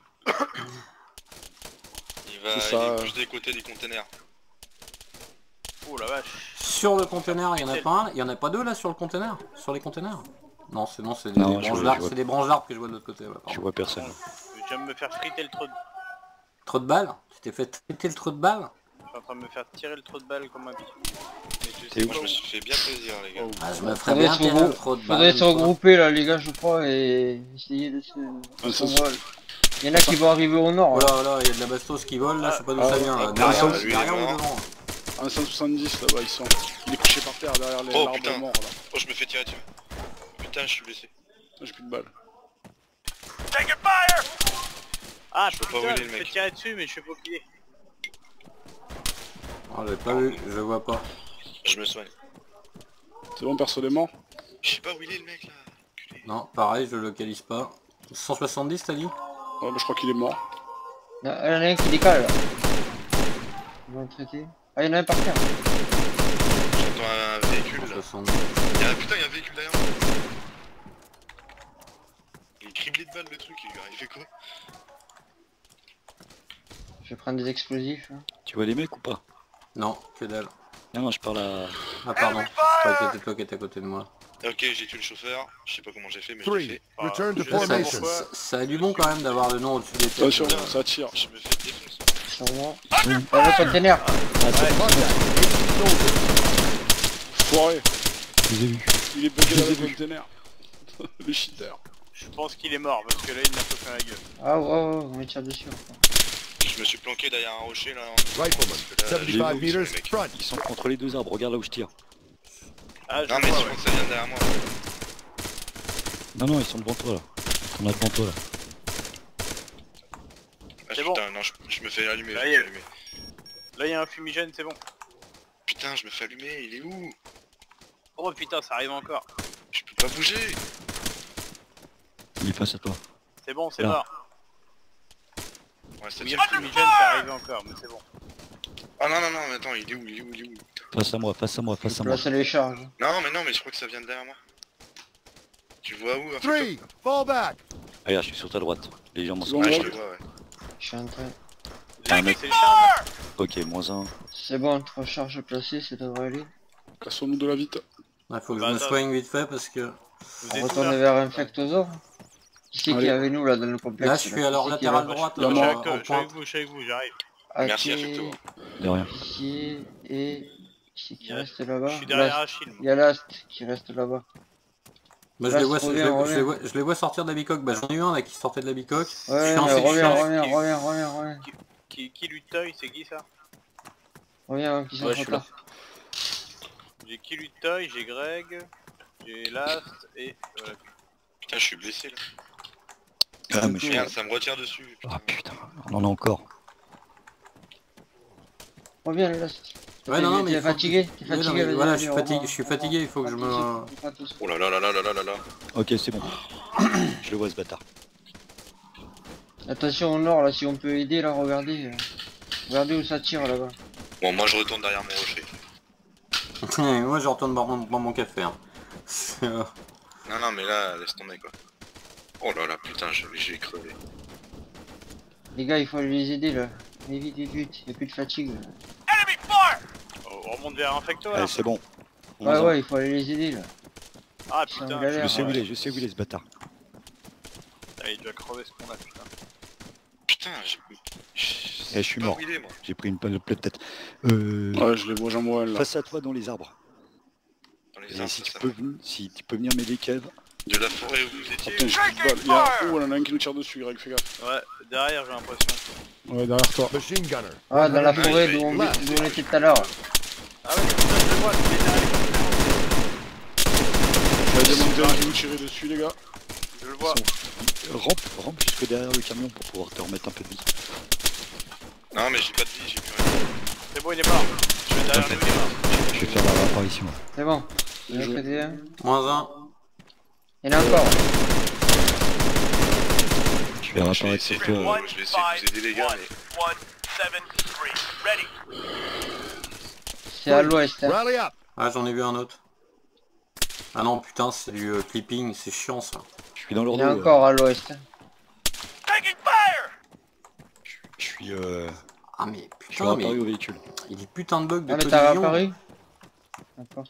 Speaker 3: C'est
Speaker 6: Il
Speaker 3: ça.
Speaker 6: est plus des côtés du conteneur.
Speaker 4: Oh la vache.
Speaker 2: Sur le conteneur, il y en a pas un, il y en a pas deux là sur le conteneur, sur les conteneurs. Non, c'est des
Speaker 1: Non, je
Speaker 2: branches
Speaker 1: vois-
Speaker 2: d'arbres,
Speaker 1: je vois.
Speaker 2: c'est des branches d'arbres que je vois de l'autre côté. Ouais,
Speaker 1: Je
Speaker 2: pardon.
Speaker 1: vois personne.
Speaker 4: Je viens de me faire friter le trou de...
Speaker 2: Trop de balles? Tu t'es fait traiter le trou de balles?
Speaker 4: Je suis en train de me faire tirer le trou de balle comme un bille. Mais je
Speaker 1: T'es
Speaker 4: sais
Speaker 1: où?
Speaker 4: pas
Speaker 6: Moi je
Speaker 4: où.
Speaker 6: me suis fait bien plaisir les gars.
Speaker 3: Oh.
Speaker 2: Ah, je me ferais
Speaker 5: Faudrait
Speaker 2: bien
Speaker 5: se
Speaker 2: tirer
Speaker 5: regrouper-
Speaker 2: le trou de balles.
Speaker 5: Faudrait se
Speaker 2: une fois.
Speaker 5: regrouper là, les gars, je crois, et essayer de se.
Speaker 3: Ah, ça,
Speaker 5: s'envoler. Il y en a qui vont arriver au nord.
Speaker 2: Oh
Speaker 5: Là.
Speaker 2: là là, il y a de la bastos qui vole là, je sais pas d'où
Speaker 3: Ah,
Speaker 2: ça vient là.
Speaker 6: ah,
Speaker 2: Derrière,
Speaker 6: lui, il est
Speaker 2: derrière ou
Speaker 6: mort.
Speaker 2: devant?
Speaker 3: Un 170 là-bas, ils sont. Il est couché par terre derrière les
Speaker 6: Oh,
Speaker 3: l'arbre
Speaker 6: putain.
Speaker 3: mort là.
Speaker 6: Oh je me fais tirer dessus. Putain je suis blessé.
Speaker 3: J'ai plus de balles.
Speaker 4: Ah
Speaker 6: Je peux pas
Speaker 4: putain,
Speaker 6: rouler,
Speaker 4: je
Speaker 6: le
Speaker 4: me fais
Speaker 6: mec.
Speaker 4: tirer dessus mais je suis pas plié.
Speaker 2: Oh, j'ai pas vu, je vois pas.
Speaker 6: Je me soigne.
Speaker 3: C'est bon, personne est mort.
Speaker 6: Je sais pas où il est le mec là. Enculé.
Speaker 2: Non, pareil, je le localise pas. 170 t'as dit?
Speaker 3: Ouais, bah, je crois qu'il est mort.
Speaker 5: Il y en a un qui décale là. Ils vont le traiter. Ah, il y en a un par terre.
Speaker 6: J'entends un véhicule là.
Speaker 2: 170.
Speaker 6: Putain, il y a un véhicule derrière moi. Il est criblé de balles le truc, il fait quoi?
Speaker 5: Je vais prendre des explosifs. Hein.
Speaker 1: Tu vois les mecs ou pas?
Speaker 2: Non, que dalle.
Speaker 1: Non, je parle à...
Speaker 2: Ah pardon, je croyais que c'était toi qui étais à côté de moi.
Speaker 6: Ok, j'ai tué le chauffeur, je sais pas comment j'ai fait, mais je l'ai
Speaker 7: 3.
Speaker 6: fait.
Speaker 7: Return to
Speaker 4: je sais pas
Speaker 7: formation.
Speaker 4: pourquoi.
Speaker 2: Ça a du bon quand même d'avoir le nom au-dessus des têtes.
Speaker 3: Attention, ça tire.
Speaker 6: Je me fais défoncer.
Speaker 5: Sur moi. Le container.
Speaker 3: Foiré.
Speaker 1: Je les ai vus.
Speaker 3: Il est bugué dans le container. Le cheater.
Speaker 4: Je pense qu'il est mort parce que là il m'a fait la gueule.
Speaker 5: Ah ouais, ouais, on me tire dessus. Enfin.
Speaker 6: Je me suis planqué derrière un rocher là.
Speaker 7: Rifleman.
Speaker 6: Parce que là, j'ai
Speaker 7: 75
Speaker 6: vu où sont les
Speaker 7: meters.
Speaker 6: mecs.
Speaker 7: Front.
Speaker 1: Ils sont entre les deux arbres, regarde là où je tire.
Speaker 4: Ah je
Speaker 6: Non mais
Speaker 4: vois,
Speaker 6: je
Speaker 4: ouais.
Speaker 6: pense que ça vient derrière moi.
Speaker 1: Non, ils sont devant toi là. On a devant toi là.
Speaker 6: Ah,
Speaker 4: C'est bon.
Speaker 6: putain, non, je me fais allumer,
Speaker 4: Là,
Speaker 6: je me
Speaker 4: il y a-
Speaker 6: fais allumer.
Speaker 4: Là il y a un fumigène, c'est bon.
Speaker 6: Putain, je me fais allumer, il est où?
Speaker 4: Oh putain, ça arrive encore.
Speaker 6: Je peux pas bouger.
Speaker 1: Il est face à toi.
Speaker 4: C'est bon, c'est
Speaker 1: Là.
Speaker 4: mort.
Speaker 6: Ouais, ça
Speaker 4: Il y
Speaker 6: tire.
Speaker 4: a le fumigène, ça arrive encore, mais c'est bon.
Speaker 6: Ah non, non, non, mais attends, il est où? Il est où? Il est où?
Speaker 1: Face à moi, face à moi, face à moi.
Speaker 5: Placer les charges.
Speaker 6: Non, mais je crois que ça vient de derrière moi. Tu vois où?
Speaker 7: 3. Fall back.
Speaker 1: Regarde, je suis sur ta droite. Les gens m'en sont...
Speaker 3: Bon,
Speaker 6: Ouais, je
Speaker 3: ouais.
Speaker 6: le vois, ouais.
Speaker 5: Je suis en train.
Speaker 1: Ah,
Speaker 4: Les
Speaker 1: mec.
Speaker 4: c'est le charme.
Speaker 1: Ok, -1.
Speaker 5: C'est bon, 3 charges placées, ça devrait aller.
Speaker 3: Cassons-nous de la vite.
Speaker 2: Il faut que
Speaker 4: Bah,
Speaker 2: je me
Speaker 4: attends.
Speaker 2: soigne vite fait parce que...
Speaker 4: Vous
Speaker 5: On
Speaker 4: êtes
Speaker 5: retourne
Speaker 4: ouvert.
Speaker 5: vers Infectosaur. Qui c'est qui
Speaker 3: Allez.
Speaker 5: est avec nous là dans le complexe?
Speaker 2: Là je suis à leur
Speaker 5: Qui c'est qui est
Speaker 2: latéral
Speaker 5: là
Speaker 2: droite
Speaker 3: Il y a
Speaker 4: Je
Speaker 3: moi.
Speaker 4: suis
Speaker 2: en
Speaker 4: avec toi, je suis
Speaker 2: pointe.
Speaker 4: avec vous, je suis avec vous, j'arrive.
Speaker 6: Merci,
Speaker 5: Ok,
Speaker 6: Affecto.
Speaker 1: De rien.
Speaker 5: Ici et... Qui c'est qui
Speaker 4: Il y a-
Speaker 5: reste là-bas?
Speaker 4: Je suis derrière
Speaker 5: Last.
Speaker 4: Achille. moi.
Speaker 5: Il y a Last qui reste là-bas.
Speaker 2: Bah, je,
Speaker 5: Là,
Speaker 2: les vois,
Speaker 5: c'est reviens, reviens.
Speaker 2: je les vois sortir de la bicoque. Bah, j'en ai eu un là qui sortait de la bicoque.
Speaker 5: Ouais,
Speaker 2: Je suis en
Speaker 5: mais
Speaker 2: sélection.
Speaker 5: reviens.
Speaker 4: Qui lui toy, c'est qui ça?
Speaker 5: Reviens, qui sont
Speaker 8: Ouais, je
Speaker 5: trop
Speaker 8: suis là.
Speaker 5: tard.
Speaker 4: J'ai qui lui toy, j'ai Greg, j'ai Last et...
Speaker 6: Putain, je suis blessé là.
Speaker 1: Ah, mais je suis...
Speaker 6: Merde, ça me retire dessus.
Speaker 1: Ah putain, on en a encore.
Speaker 5: Reviens, Last.
Speaker 2: Ouais, non, mais
Speaker 5: T'es
Speaker 2: il faut-
Speaker 5: fatigué? T'es
Speaker 2: Ouais, non,
Speaker 5: fatigué,
Speaker 2: mais
Speaker 5: vas-y,
Speaker 2: voilà,
Speaker 5: vas-y,
Speaker 2: je suis fatigué, il faut que je me...
Speaker 6: Oh là là là là là là là là.
Speaker 1: Ok, c'est bon. Je le vois ce bâtard.
Speaker 5: Attention au nord là, si on peut aider là, regardez. Regardez où ça tire là-bas.
Speaker 6: Bon, moi je retourne derrière mon rocher.
Speaker 2: Moi je retourne boire mon café. Hein. C'est,
Speaker 6: Non, non, mais là, laisse tomber quoi. Oh là là, putain, j'ai crevé.
Speaker 5: Les gars, il faut les aider là. Mais vite, vite, vite, il n'y a plus de fatigue. Là.
Speaker 4: On remonte vers Infecto là.
Speaker 1: Allez, c'est bon.
Speaker 5: Ouais, ouais, il faut aller les aider là.
Speaker 4: Ah
Speaker 5: C'est en
Speaker 4: putain,
Speaker 5: galère.
Speaker 1: Je sais où
Speaker 5: ouais.
Speaker 1: il est, je sais où il est ce bâtard.
Speaker 4: déjà crevé ce con là, putain.
Speaker 6: Putain,
Speaker 1: je suis
Speaker 6: pas
Speaker 1: mort.
Speaker 6: où il est, moi.
Speaker 1: J'ai pris une pleine tête.
Speaker 3: Ouais, je les vois, j'en vois un là.
Speaker 1: Face à toi dans les arbres.
Speaker 6: Dans les
Speaker 1: Et
Speaker 6: arbres,
Speaker 1: si
Speaker 6: ça,
Speaker 1: tu
Speaker 6: ça
Speaker 1: peux,
Speaker 6: va.
Speaker 1: si tu peux venir m'aider, Kev.
Speaker 6: De la forêt où vous
Speaker 3: Ah,
Speaker 6: étiez.
Speaker 3: putain, j'ai plus de balles. Il y a... Oh, il y en a un qui nous tire dessus, Greg, fais gaffe.
Speaker 4: Ouais, derrière j'ai l'impression.
Speaker 3: Ouais, derrière toi.
Speaker 7: Machine gunner.
Speaker 5: Ah, dans la forêt
Speaker 6: ouais,
Speaker 5: d'où
Speaker 6: ouais,
Speaker 5: on était tout à l'heure.
Speaker 4: Ah ouais, putain, je le vois, il est derrière.
Speaker 3: Je vais demander un qui nous tirer dessus, les gars.
Speaker 4: Je le vois.
Speaker 1: Rampe jusque derrière le camion pour pouvoir te remettre un peu de vie.
Speaker 6: Non, mais j'ai pas de vie, j'ai plus rien.
Speaker 4: C'est bon, il est mort. Je suis derrière les murs.
Speaker 1: Je vais faire la réapparition.
Speaker 5: C'est bon. Il en fait un.
Speaker 2: -1.
Speaker 5: Il y en a encore.
Speaker 1: Je vais
Speaker 6: Je vais
Speaker 1: réapparaître
Speaker 6: essayer
Speaker 1: sur toi.
Speaker 6: de vous aider, les gars, mais...
Speaker 5: C'est à l'ouest. Hein.
Speaker 7: Rally up.
Speaker 2: Ah, j'en ai vu un autre. Ah non, putain, c'est du clipping, c'est chiant ça.
Speaker 1: Je suis dans leur
Speaker 5: Il y en a
Speaker 1: dos.
Speaker 5: encore à l'ouest. Hein.
Speaker 1: Je suis
Speaker 2: Ah mais
Speaker 1: je suis
Speaker 2: putain, mais
Speaker 1: réapparu au véhicule.
Speaker 2: il est putain de bug de
Speaker 5: Ah mais t'as
Speaker 2: collision.
Speaker 5: réapparu. D'accord.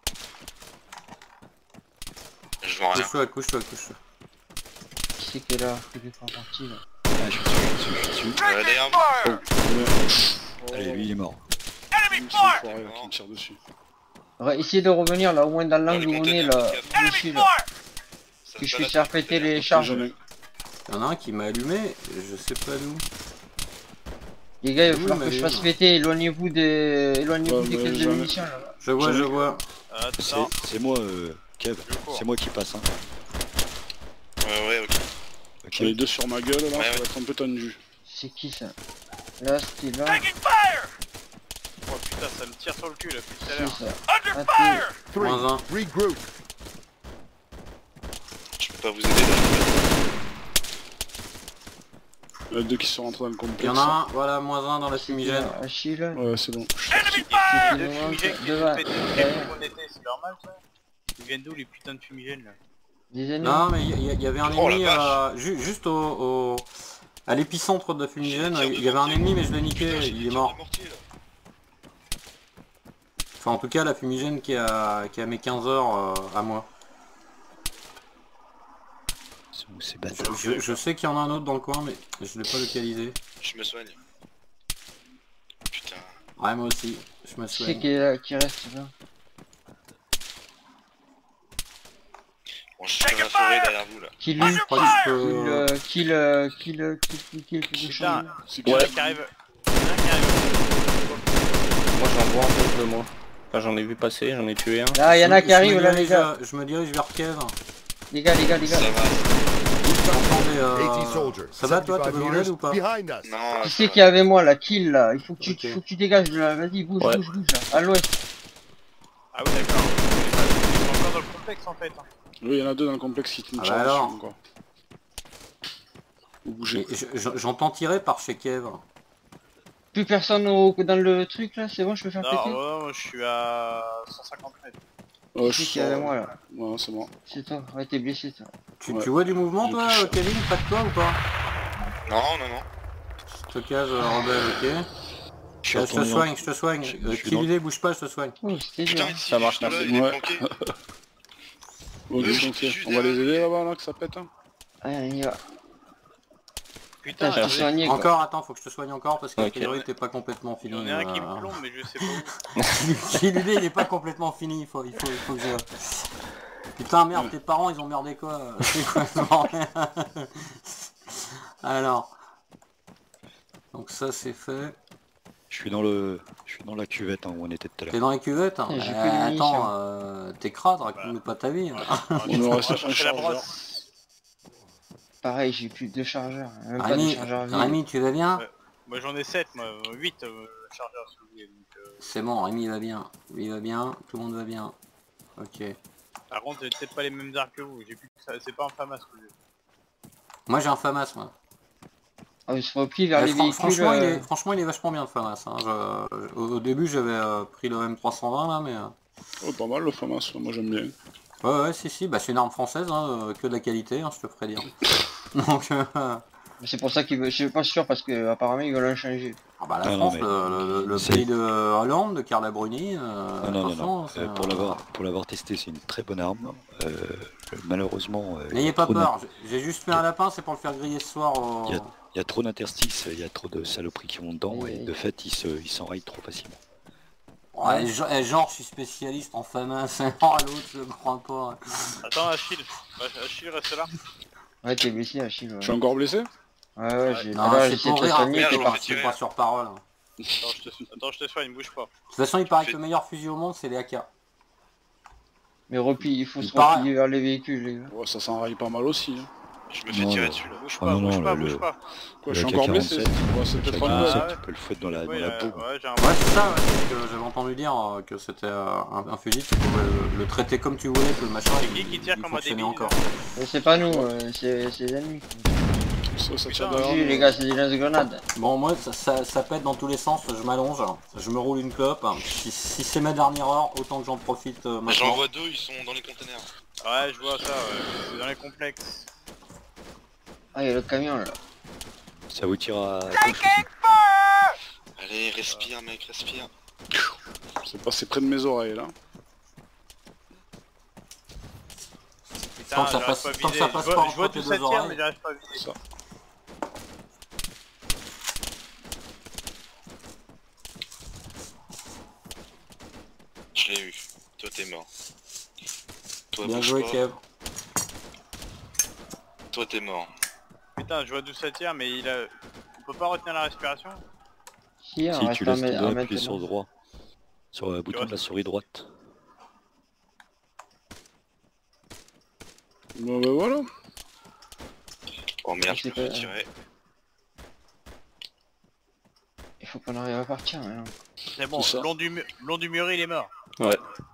Speaker 6: Je vois rien.
Speaker 2: Couche-toi.
Speaker 5: Qui c'est qui est là? Qui est pas parti là?
Speaker 1: Ah, je suis dessus.
Speaker 6: Derrière vous.
Speaker 1: Allez, lui il est mort.
Speaker 3: Il me semble foiré, là, qui me tire dessus.
Speaker 5: Essayez de revenir là, au moins dans l'angle où on est là. Dessus là.
Speaker 6: Ça
Speaker 5: Que
Speaker 6: se
Speaker 5: je
Speaker 6: balade.
Speaker 5: fais faire péter les charges.
Speaker 3: J'en ai-
Speaker 2: Il y en a un qui m'a allumé, je sais pas d'où.
Speaker 5: Les gars, il va
Speaker 2: Oui,
Speaker 5: falloir
Speaker 2: mais
Speaker 5: que je
Speaker 2: allez,
Speaker 5: fasse
Speaker 2: non.
Speaker 5: péter. Éloignez-vous des
Speaker 3: Ouais,
Speaker 5: caisses
Speaker 3: mais
Speaker 5: de
Speaker 3: j'en ai-
Speaker 5: munitions là.
Speaker 2: Je vois.
Speaker 4: Attends.
Speaker 1: C'est moi, Kev.
Speaker 4: Je cours.
Speaker 1: C'est moi qui passe. Hein.
Speaker 6: Ouais, ok.
Speaker 1: Ok.
Speaker 3: J'en ai deux sur ma gueule là,
Speaker 6: Ouais,
Speaker 3: ça
Speaker 6: ouais.
Speaker 3: va être un peu tendu.
Speaker 5: C'est qui ça? Là, c'était là.
Speaker 4: Oh putain, ça me tire sur le cul là, depuis tout à
Speaker 5: C'est
Speaker 4: l'heure.
Speaker 5: ça. Attends.
Speaker 7: Three.
Speaker 2: -1.
Speaker 7: Regroup.
Speaker 6: Je peux pas vous aider là.
Speaker 3: Il y en a deux qui sont rentrés dans le
Speaker 2: Il
Speaker 3: complexe.
Speaker 2: y en a un, voilà, -1 dans la fumigène.
Speaker 5: Achille.
Speaker 3: Ouais, c'est bon.
Speaker 4: Deux fumigènes qui
Speaker 5: Devant.
Speaker 4: sont pétés où on était, c'est normal ça? Ils viennent d'où les putains de fumigènes là?
Speaker 5: Des ennemis.
Speaker 2: Non mais il y avait un
Speaker 6: Oh, la
Speaker 2: ennemi
Speaker 6: vache.
Speaker 2: juste à l'épicentre de la fumigène, il y avait un ennemi mais je l'ai niqué,
Speaker 6: Putain, j'ai
Speaker 2: il
Speaker 6: des
Speaker 2: est
Speaker 6: tirs
Speaker 2: mort.
Speaker 6: de mortier, là.
Speaker 2: Enfin en tout cas la fumigène qui a mes 15 heures à moi.
Speaker 1: C'est où ces bâtards?
Speaker 2: Je sais qu'il y en a un autre dans le coin mais je l'ai pas localisé.
Speaker 6: Je me soigne. Putain.
Speaker 2: Ouais moi aussi, je me
Speaker 5: Qui c'est
Speaker 2: souviens.
Speaker 5: qui est là, qui reste là?
Speaker 6: Bon, je suis dans la forêt derrière vous là.
Speaker 5: Kill
Speaker 2: Je crois que je peux...
Speaker 5: kill.
Speaker 4: Putain,
Speaker 3: C'est
Speaker 4: il y en a
Speaker 3: qui
Speaker 4: qui arrive. Il y en a un qui arrive.
Speaker 8: Moi j'en vois un peu de moi. Enfin, j'en ai vu passer, j'en ai tué un.
Speaker 5: Là, il y en a qui
Speaker 2: Je me
Speaker 5: arrivent là, les
Speaker 2: dirige,
Speaker 5: gars.
Speaker 2: je me dirige vers Kev.
Speaker 5: Les gars.
Speaker 6: Ça va.
Speaker 2: Attendez,
Speaker 7: 80 soldiers.
Speaker 2: ça va toi, t'as
Speaker 7: 75
Speaker 2: besoin d'aide
Speaker 7: meters
Speaker 2: ou pas?
Speaker 7: behind us.
Speaker 6: Non,
Speaker 5: Qui
Speaker 6: ça
Speaker 5: c'est
Speaker 6: va.
Speaker 5: qui est avec moi là? Kill là. Il faut que
Speaker 2: Ok.
Speaker 5: tu dégages de là. Vas-y, bouge
Speaker 8: Ouais.
Speaker 5: là. À l'ouest.
Speaker 4: Ah oui d'accord. Ils sont encore dans le complexe en fait. Hein.
Speaker 3: Oui, il y en a deux dans le complexe qui nous
Speaker 2: Ah
Speaker 3: tirent
Speaker 2: bah
Speaker 3: dessus
Speaker 2: alors.
Speaker 3: encore. Vous bougez.
Speaker 2: Mais j'entends tirer par chez Kev.
Speaker 5: Plus personne dans le truc là, c'est bon, je peux faire
Speaker 4: Non,
Speaker 5: péter?
Speaker 4: moi je suis à 150 mètres.
Speaker 3: Ouais,
Speaker 5: Qui c'est qui est avec moi là?
Speaker 3: Ouais, c'est bon.
Speaker 5: C'est toi, ouais, t'es blessé toi.
Speaker 2: Tu
Speaker 3: Ouais.
Speaker 2: vois du mouvement
Speaker 3: J'ai
Speaker 2: toi,
Speaker 3: plus chaud.
Speaker 2: Kevin, près de toi ou pas?
Speaker 6: Non.
Speaker 2: Stockage rebelle, ok.
Speaker 1: Je suis
Speaker 2: Je te
Speaker 1: retourné
Speaker 2: soigne.
Speaker 1: Je suis
Speaker 2: Kill
Speaker 1: dans-
Speaker 2: idée, bouge pas, je te soigne.
Speaker 5: Oh, c'était
Speaker 6: Putain,
Speaker 5: dur.
Speaker 6: ici,
Speaker 8: Ça marche,
Speaker 6: juste là,
Speaker 8: merci.
Speaker 6: il est
Speaker 3: Ouais.
Speaker 6: planqué.
Speaker 3: Bon, qu'est-ce qu'on fait? On va les aider là-bas là que ça pète hein?
Speaker 5: Allez, on y va.
Speaker 4: Putain,
Speaker 5: Putain, je
Speaker 4: j'en
Speaker 5: suis
Speaker 4: ai-
Speaker 5: soigné quoi.
Speaker 2: Encore, attends, faut que je te soigne encore parce que
Speaker 8: Ok.
Speaker 2: a priori t'es pas complètement fini.
Speaker 4: j'en ai un qui me plombe mais je sais pas où.
Speaker 2: Kill idée, il est pas complètement fini, il faut que je... Putain merde, tes parents ils ont merdé quoi? C'est quoi ce bordel? Alors... Donc ça c'est fait.
Speaker 1: Je suis dans la cuvette hein, où on était tout à l'heure.
Speaker 2: T'es dans les cuvettes hein?
Speaker 5: J'ai plus de munitions.
Speaker 2: Attends, t'es crade, raconte-nous pas ta vie. Hein.
Speaker 3: On nous reste un
Speaker 4: chercher la
Speaker 3: chargeur.
Speaker 4: brosse.
Speaker 5: Pareil, j'ai plus de chargeurs. Même pas de
Speaker 2: Rémi,
Speaker 5: chargeur vide.
Speaker 2: Rémi, tu vas bien?
Speaker 4: Ouais. Moi j'en ai 7, moi 8 chargeurs si vous voulez. Donc,
Speaker 2: C'est bon, Rémi va bien. Lui va bien, tout le monde va bien. Ok.
Speaker 4: Par contre, j'ai peut-être pas les mêmes arcs que vous. J'ai plus que ça. C'est pas un FAMAS que j'ai.
Speaker 2: Moi j'ai un FAMAS moi.
Speaker 5: Ah, il se replie vers les véhicules.
Speaker 2: Franchement il est vachement bien le FAMAS. Hein. Au début j'avais pris le M320 là mais...
Speaker 3: Oh, pas mal le FAMAS, moi j'aime bien.
Speaker 2: Ouais si, bah c'est une arme française, hein, que de la qualité, hein, je te ferai dire. Donc
Speaker 5: Mais c'est pour ça qu'ils veulent, je suis pas sûr parce que apparemment ils veulent en changer.
Speaker 2: Ah bah la
Speaker 1: Non,
Speaker 2: France,
Speaker 1: mais
Speaker 2: le
Speaker 1: c'est-
Speaker 2: pays de Hollande, de Carla Bruni,
Speaker 1: Non. Pour l'avoir testé, c'est une très bonne arme. Malheureusement,
Speaker 2: N'ayez pas
Speaker 1: trop
Speaker 2: peur, j'ai juste fait un lapin, c'est pour le faire griller ce soir.
Speaker 1: Il y a trop d'interstices, il y a trop de saloperies qui vont dedans et
Speaker 5: Oui.
Speaker 1: de fait ils s'enrayent trop facilement.
Speaker 2: Ouais, genre, je suis spécialiste en FAMAS, oh l'autre, je le crois pas.
Speaker 4: Attends, Achille. Achille, reste là.
Speaker 5: Ouais, t'es blessé, Achille. Ouais,
Speaker 3: Je suis encore blessé?
Speaker 5: ouais, j'ai.
Speaker 2: Non,
Speaker 5: Là,
Speaker 2: c'est
Speaker 5: j'essaie
Speaker 2: pour
Speaker 5: de te
Speaker 2: rire,
Speaker 5: soigner,
Speaker 6: merde,
Speaker 5: t'es
Speaker 6: on
Speaker 5: pas.
Speaker 6: fait
Speaker 2: c'est
Speaker 6: tirer.
Speaker 2: pas sur parole. De
Speaker 4: Attends, je te soigne, bouge pas.
Speaker 2: toute façon, il paraît que le meilleur fusil au monde, c'est les AK.
Speaker 5: Mais il faut
Speaker 2: Il
Speaker 5: se
Speaker 2: paraît.
Speaker 5: replier vers les véhicules, les gars.
Speaker 3: Ouais, ça s'enraille pas mal aussi. Hein.
Speaker 6: Je me fais
Speaker 1: Non,
Speaker 6: tirer
Speaker 1: non.
Speaker 6: dessus là.
Speaker 4: Bouge
Speaker 1: Ah
Speaker 4: pas,
Speaker 1: non,
Speaker 4: bouge
Speaker 1: non,
Speaker 4: pas,
Speaker 1: le-
Speaker 4: bouge pas.
Speaker 3: Quoi, je suis
Speaker 1: Le
Speaker 3: encore blessé?
Speaker 1: AK-47.
Speaker 3: Ouais, c'est peut-être un
Speaker 1: AK-47,
Speaker 3: peu.
Speaker 1: tu peux le foutre dans la
Speaker 4: Oui,
Speaker 1: peau.
Speaker 4: ouais, j'ai un
Speaker 2: Ouais, c'est ça, ouais, c'est que j'avais entendu dire que c'était un fusil, tu pouvais le traiter comme tu voulais, que le machin,
Speaker 4: C'est qui tire
Speaker 2: il
Speaker 4: comme un
Speaker 2: fonctionnait
Speaker 4: débile,
Speaker 2: encore.
Speaker 5: Mais c'est pas nous, c'est les ennemis.
Speaker 3: Ça tire
Speaker 4: Putain,
Speaker 3: derrière
Speaker 5: Oui,
Speaker 3: nous.
Speaker 5: les gars, c'est des lance-grenades.
Speaker 2: Bon, moi, ça pète dans tous les sens, je m'allonge, je me roule une clope. Si c'est ma dernière heure, autant que j'en profite
Speaker 6: J'en
Speaker 2: maintenant.
Speaker 6: vois deux, ils sont dans les conteneurs.
Speaker 4: Ouais, je vois ça, ouais. C'est dans les complexes.
Speaker 5: Ah, il y a le camion là.
Speaker 1: Ça vous tire à gauche aussi.
Speaker 6: Allez, respire mec, respire.
Speaker 3: C'est passé près de mes oreilles là.
Speaker 4: Putain,
Speaker 2: Tant que ça
Speaker 4: j'arrive
Speaker 2: passe-
Speaker 4: pas à
Speaker 2: tant que
Speaker 4: viser.
Speaker 2: ça passe
Speaker 4: Je vois-
Speaker 2: pas
Speaker 4: je vois
Speaker 2: entre
Speaker 4: d'où
Speaker 2: tes
Speaker 4: ça
Speaker 2: deux
Speaker 4: tire,
Speaker 2: oreilles.
Speaker 4: mais j'arrive pas à viser.
Speaker 3: Ça.
Speaker 6: Je l'ai eu. Toi t'es mort. Toi
Speaker 2: Bien
Speaker 6: bouge
Speaker 2: joué,
Speaker 6: pas.
Speaker 2: Kev.
Speaker 6: Toi t'es mort.
Speaker 4: Putain, je vois d'où ça tire, mais il a... On peut pas retenir la respiration?
Speaker 5: Si, on
Speaker 1: Si
Speaker 5: reste
Speaker 1: tu laisses ton
Speaker 5: en
Speaker 1: doigt appuyer sur le
Speaker 5: maintenant.
Speaker 1: droit. Sur le bouton de la souris droite.
Speaker 3: Bon bah voilà.
Speaker 6: Oh merde, je
Speaker 5: C'est
Speaker 6: me fais
Speaker 5: pas-
Speaker 6: tirer.
Speaker 5: Il faut qu'on arrive à partir maintenant.
Speaker 4: C'est bon,
Speaker 3: C'est ça.
Speaker 4: le long du mur, il est mort.
Speaker 8: Ouais.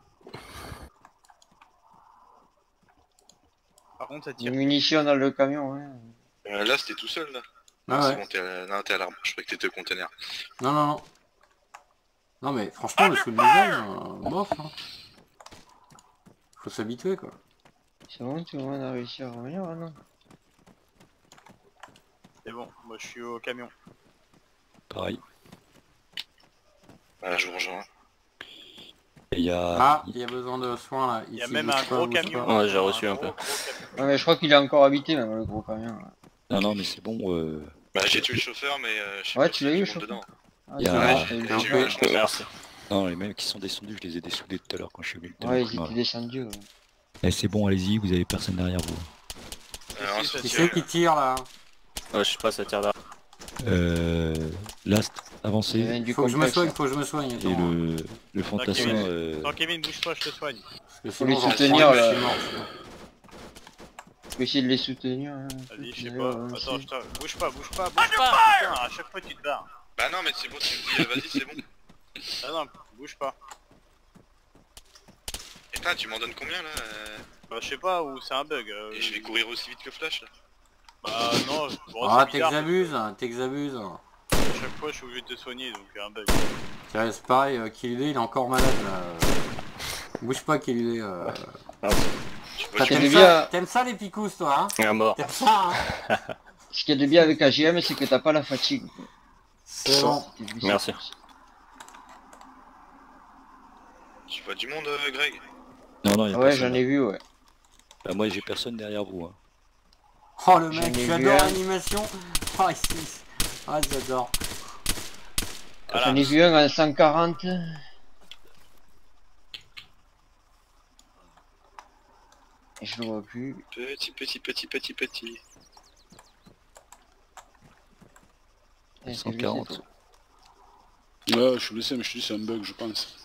Speaker 4: Par contre, ça
Speaker 5: Des
Speaker 4: tire.
Speaker 5: munitions dans le camion, hein.
Speaker 6: Là c'était tout seul là.
Speaker 2: Ah
Speaker 6: C'est
Speaker 2: ouais.
Speaker 6: bon, t'es à l'arbre. Je croyais que t'étais au conteneur.
Speaker 2: Non. Non mais franchement, le full design, bof. Hein. Faut s'habituer quoi.
Speaker 5: C'est bon, tout le monde a réussi à revenir, hein, non?
Speaker 4: C'est bon, moi je suis au camion.
Speaker 1: Pareil.
Speaker 6: Voilà, je vous rejoins.
Speaker 1: Et il y a...
Speaker 2: Ah, il y a besoin de soins là.
Speaker 4: Il y a
Speaker 2: Ici,
Speaker 4: même
Speaker 2: bouge
Speaker 4: un
Speaker 2: pas,
Speaker 4: gros
Speaker 2: bouge
Speaker 4: camion.
Speaker 2: pas.
Speaker 8: Ouais, j'ai reçu un peu.
Speaker 4: Gros camion.
Speaker 5: Ouais, mais je crois qu'il est encore habité, même, le gros camion. Là.
Speaker 1: Non mais c'est bon.
Speaker 6: Bah j'ai tué le chauffeur mais je sais
Speaker 5: Ouais,
Speaker 6: pas
Speaker 5: tu
Speaker 6: si
Speaker 5: l'as eu,
Speaker 6: tout
Speaker 5: le
Speaker 6: le monde
Speaker 5: chauffeur?
Speaker 6: dedans.
Speaker 5: Ah,
Speaker 1: Il y a-
Speaker 5: c'est
Speaker 6: Ouais,
Speaker 5: bon,
Speaker 6: j'ai
Speaker 5: t'as eu
Speaker 6: j'ai
Speaker 5: le-
Speaker 6: eu la chance.
Speaker 8: Merci.
Speaker 1: Non, les mecs qui sont descendus, je les ai dessoudés tout à l'heure quand je suis venu.
Speaker 5: Ouais, ils étaient descendus. Ouais.
Speaker 1: Eh, c'est bon, allez-y, vous avez personne derrière vous.
Speaker 6: Alors,
Speaker 4: Si, ça
Speaker 2: Qui
Speaker 4: tire.
Speaker 2: c'est qui tire là?
Speaker 8: Ouais, je sais pas, ça tire là.
Speaker 1: Last,
Speaker 5: Il y
Speaker 1: avancé.
Speaker 5: avait du
Speaker 2: Faut que je me
Speaker 5: complexe,
Speaker 2: soigne,
Speaker 5: là.
Speaker 2: faut que je me soigne.
Speaker 1: Et
Speaker 2: Attends,
Speaker 1: le fantassin...
Speaker 4: Attends, Kevin, bouge pas, je te soigne.
Speaker 2: parce que
Speaker 5: faut les
Speaker 2: sinon, j'en
Speaker 5: soutenir,
Speaker 2: prends une,
Speaker 5: là.
Speaker 2: je suis mort, sinon.
Speaker 5: Faut essayer de les soutenir. Hein.
Speaker 4: Vas-y, je sais
Speaker 5: D'ailleurs,
Speaker 4: pas.
Speaker 5: aussi.
Speaker 4: Attends, bouge pas. Putain, à chaque fois tu te barres.
Speaker 6: Bah non mais c'est bon, tu me dis vas-y c'est bon.
Speaker 4: Ah non, bouge pas.
Speaker 6: Et putain tu m'en donnes combien là
Speaker 4: Bah, je sais pas, ou c'est un bug.
Speaker 6: Et je vais courir aussi vite que Flash là.
Speaker 4: Bah non, bon,
Speaker 2: Ah,
Speaker 4: c'est bizarre,
Speaker 2: t'exabuses.
Speaker 4: parce que à chaque fois je suis obligé de te soigner, donc il y a un bug.
Speaker 2: Tiens, c'est pareil, Killudé, il est encore malade là. Bouge pas, Killudé.
Speaker 6: Tu vois,
Speaker 5: Ah,
Speaker 6: tu-
Speaker 5: t'es bien.
Speaker 2: T'aimes ça les picousses toi, hein?
Speaker 8: Un mort.
Speaker 2: T'aimes ça, hein?
Speaker 5: Ce qu'il y a de bien avec AGM, c'est que t'as pas la fatigue.
Speaker 2: C'est bon.
Speaker 5: T'es blessé.
Speaker 8: Merci.
Speaker 6: tu vois du monde Greg.
Speaker 1: Non, il y a
Speaker 5: Ouais,
Speaker 1: personne.
Speaker 5: j'en ai vu, ouais.
Speaker 1: Bah, moi, j'ai personne derrière vous. Hein.
Speaker 2: Oh le
Speaker 5: J'en
Speaker 2: mec,
Speaker 5: ai vu
Speaker 2: j'adore
Speaker 5: un.
Speaker 2: l'animation. Ah, ici. Ah, j'adore.
Speaker 4: Voilà.
Speaker 5: J'en ai vu un à 140. Et je le vois plus.
Speaker 6: Petit.
Speaker 5: Eh, t'es
Speaker 1: 140.
Speaker 5: blessé, toi.
Speaker 3: Ouais, je suis blessé mais je te dis c'est un bug je pense.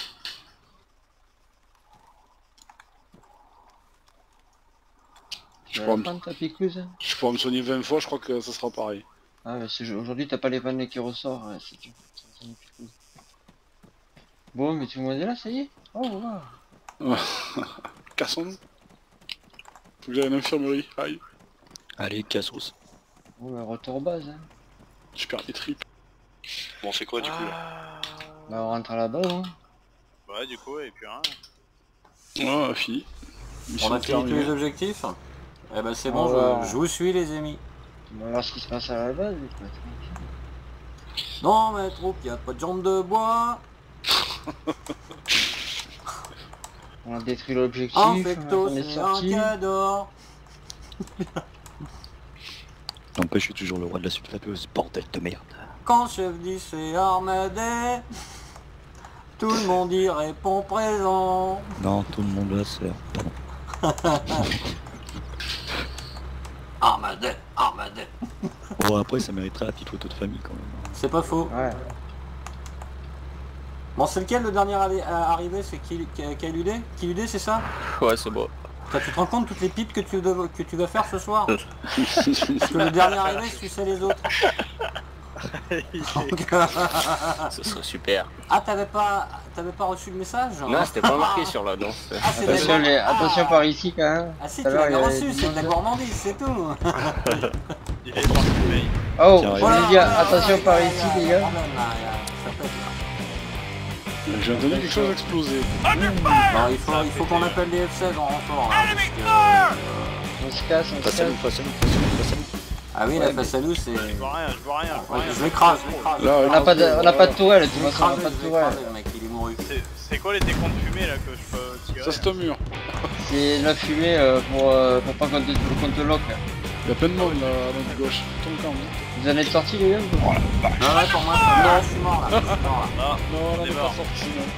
Speaker 5: Tu
Speaker 3: Je
Speaker 5: vas
Speaker 3: pourrais
Speaker 5: la
Speaker 3: me-
Speaker 5: prendre ta piqueuse?
Speaker 3: Je pourrais me soigner 20 fois, je crois que ça sera pareil.
Speaker 5: Ah, mais aujourd'hui t'as pas les pannes qui ressortent. Ouais, c'est dur. C'est une piqueuse. Bon, mais tout le monde est là, ça y est? Oh, wow.
Speaker 3: Cassons-nous. Faut que j'aille à l'infirmerie, aïe.
Speaker 1: Allez, Cassos.
Speaker 5: Bon, bah, retour base. Hein.
Speaker 3: Je perds les tripes.
Speaker 6: Bon c'est quoi du coup là
Speaker 5: Bah, on rentre à la base. Hein.
Speaker 4: Ouais, du coup, et puis rien.
Speaker 3: Ouais, fini.
Speaker 2: On
Speaker 3: Mission
Speaker 2: a fini tous les
Speaker 3: terminée.
Speaker 2: objectifs? Eh ben c'est
Speaker 5: Ah
Speaker 2: bon,
Speaker 5: ouais.
Speaker 2: je vous suis les amis.
Speaker 5: On va voir ce qui se passe à la base, mais quoi, tranquille.
Speaker 2: Dans mes troupes, y a pas de jambes de bois.
Speaker 5: On a détruit l'objectif,
Speaker 2: Infecto,
Speaker 5: on est
Speaker 2: c'est un
Speaker 5: sorti.
Speaker 2: cadeau.
Speaker 1: N'empêche, je suis toujours le roi de la sulfateuse, bordel de merde.
Speaker 2: Quand chef dit c'est Armadé, tout le monde y répond présent.
Speaker 1: Non, tout le monde la sert.
Speaker 2: Armadé, Armadé.
Speaker 1: Bon, après, ça mériterait la petite photo de famille quand même.
Speaker 2: C'est pas faux.
Speaker 5: Ouais.
Speaker 2: Bon, c'est lequel le dernier arrivé? C'est Kiludé? Kiludé, c'est ça?
Speaker 8: Ouais, c'est bon.
Speaker 2: Tu te rends compte toutes les pipes que tu dois faire ce soir? Parce que le dernier arrivé, tu sais les autres.
Speaker 8: Ce serait super.
Speaker 2: Ah, t'avais pas reçu le message?
Speaker 8: Non, c'était pas marqué sur l'annonce.
Speaker 2: Ah, c'est de la
Speaker 5: Attention,
Speaker 2: gourmandise.
Speaker 5: attention par ici quand même.
Speaker 2: Ah si,
Speaker 5: Tout
Speaker 2: tu
Speaker 5: à l'heure,
Speaker 2: l'avais
Speaker 5: il y a
Speaker 2: reçu,
Speaker 5: du
Speaker 2: c'est de la
Speaker 5: monde.
Speaker 2: gourmandise, c'est tout.
Speaker 4: Il est parti.
Speaker 5: Oh,
Speaker 1: Tiens,
Speaker 5: les
Speaker 1: regarde.
Speaker 5: gars, attention par ici les gars.
Speaker 3: J'ai entendu quelque chose exploser.
Speaker 2: Bon, il faut qu'on appelle les F16 en renfort. Là, parce que,
Speaker 5: On se casse, on se
Speaker 1: Face à nous,
Speaker 5: casse.
Speaker 1: face à nous, face à nous, face à nous.
Speaker 2: Ah oui, la face à nous, c'est...
Speaker 4: Je vois rien, je vois rien.
Speaker 2: Ouais, je l'écrase.
Speaker 3: Là,
Speaker 5: On n'a pas de tourelle, de toute façon, on n'a pas de
Speaker 2: Je l'ai
Speaker 5: tourelle.
Speaker 2: écrasé, le mec, il est mouru.
Speaker 4: C'est quoi les décomptes fumés là que je peux tirer?
Speaker 3: ça c'est un mur.
Speaker 5: C'est la fumée pour pas qu'on te lock.
Speaker 3: Il y a plein de monde là à notre gauche. Ton camp. Hein.
Speaker 5: Vous en êtes sortis les gars ou pas?
Speaker 2: Non, ouais, pour moi, ça... non, je suis mort là. Je suis mort, là.
Speaker 4: Ah,
Speaker 3: Non, on
Speaker 4: est
Speaker 3: est pas
Speaker 4: mort.
Speaker 3: sorti. Non.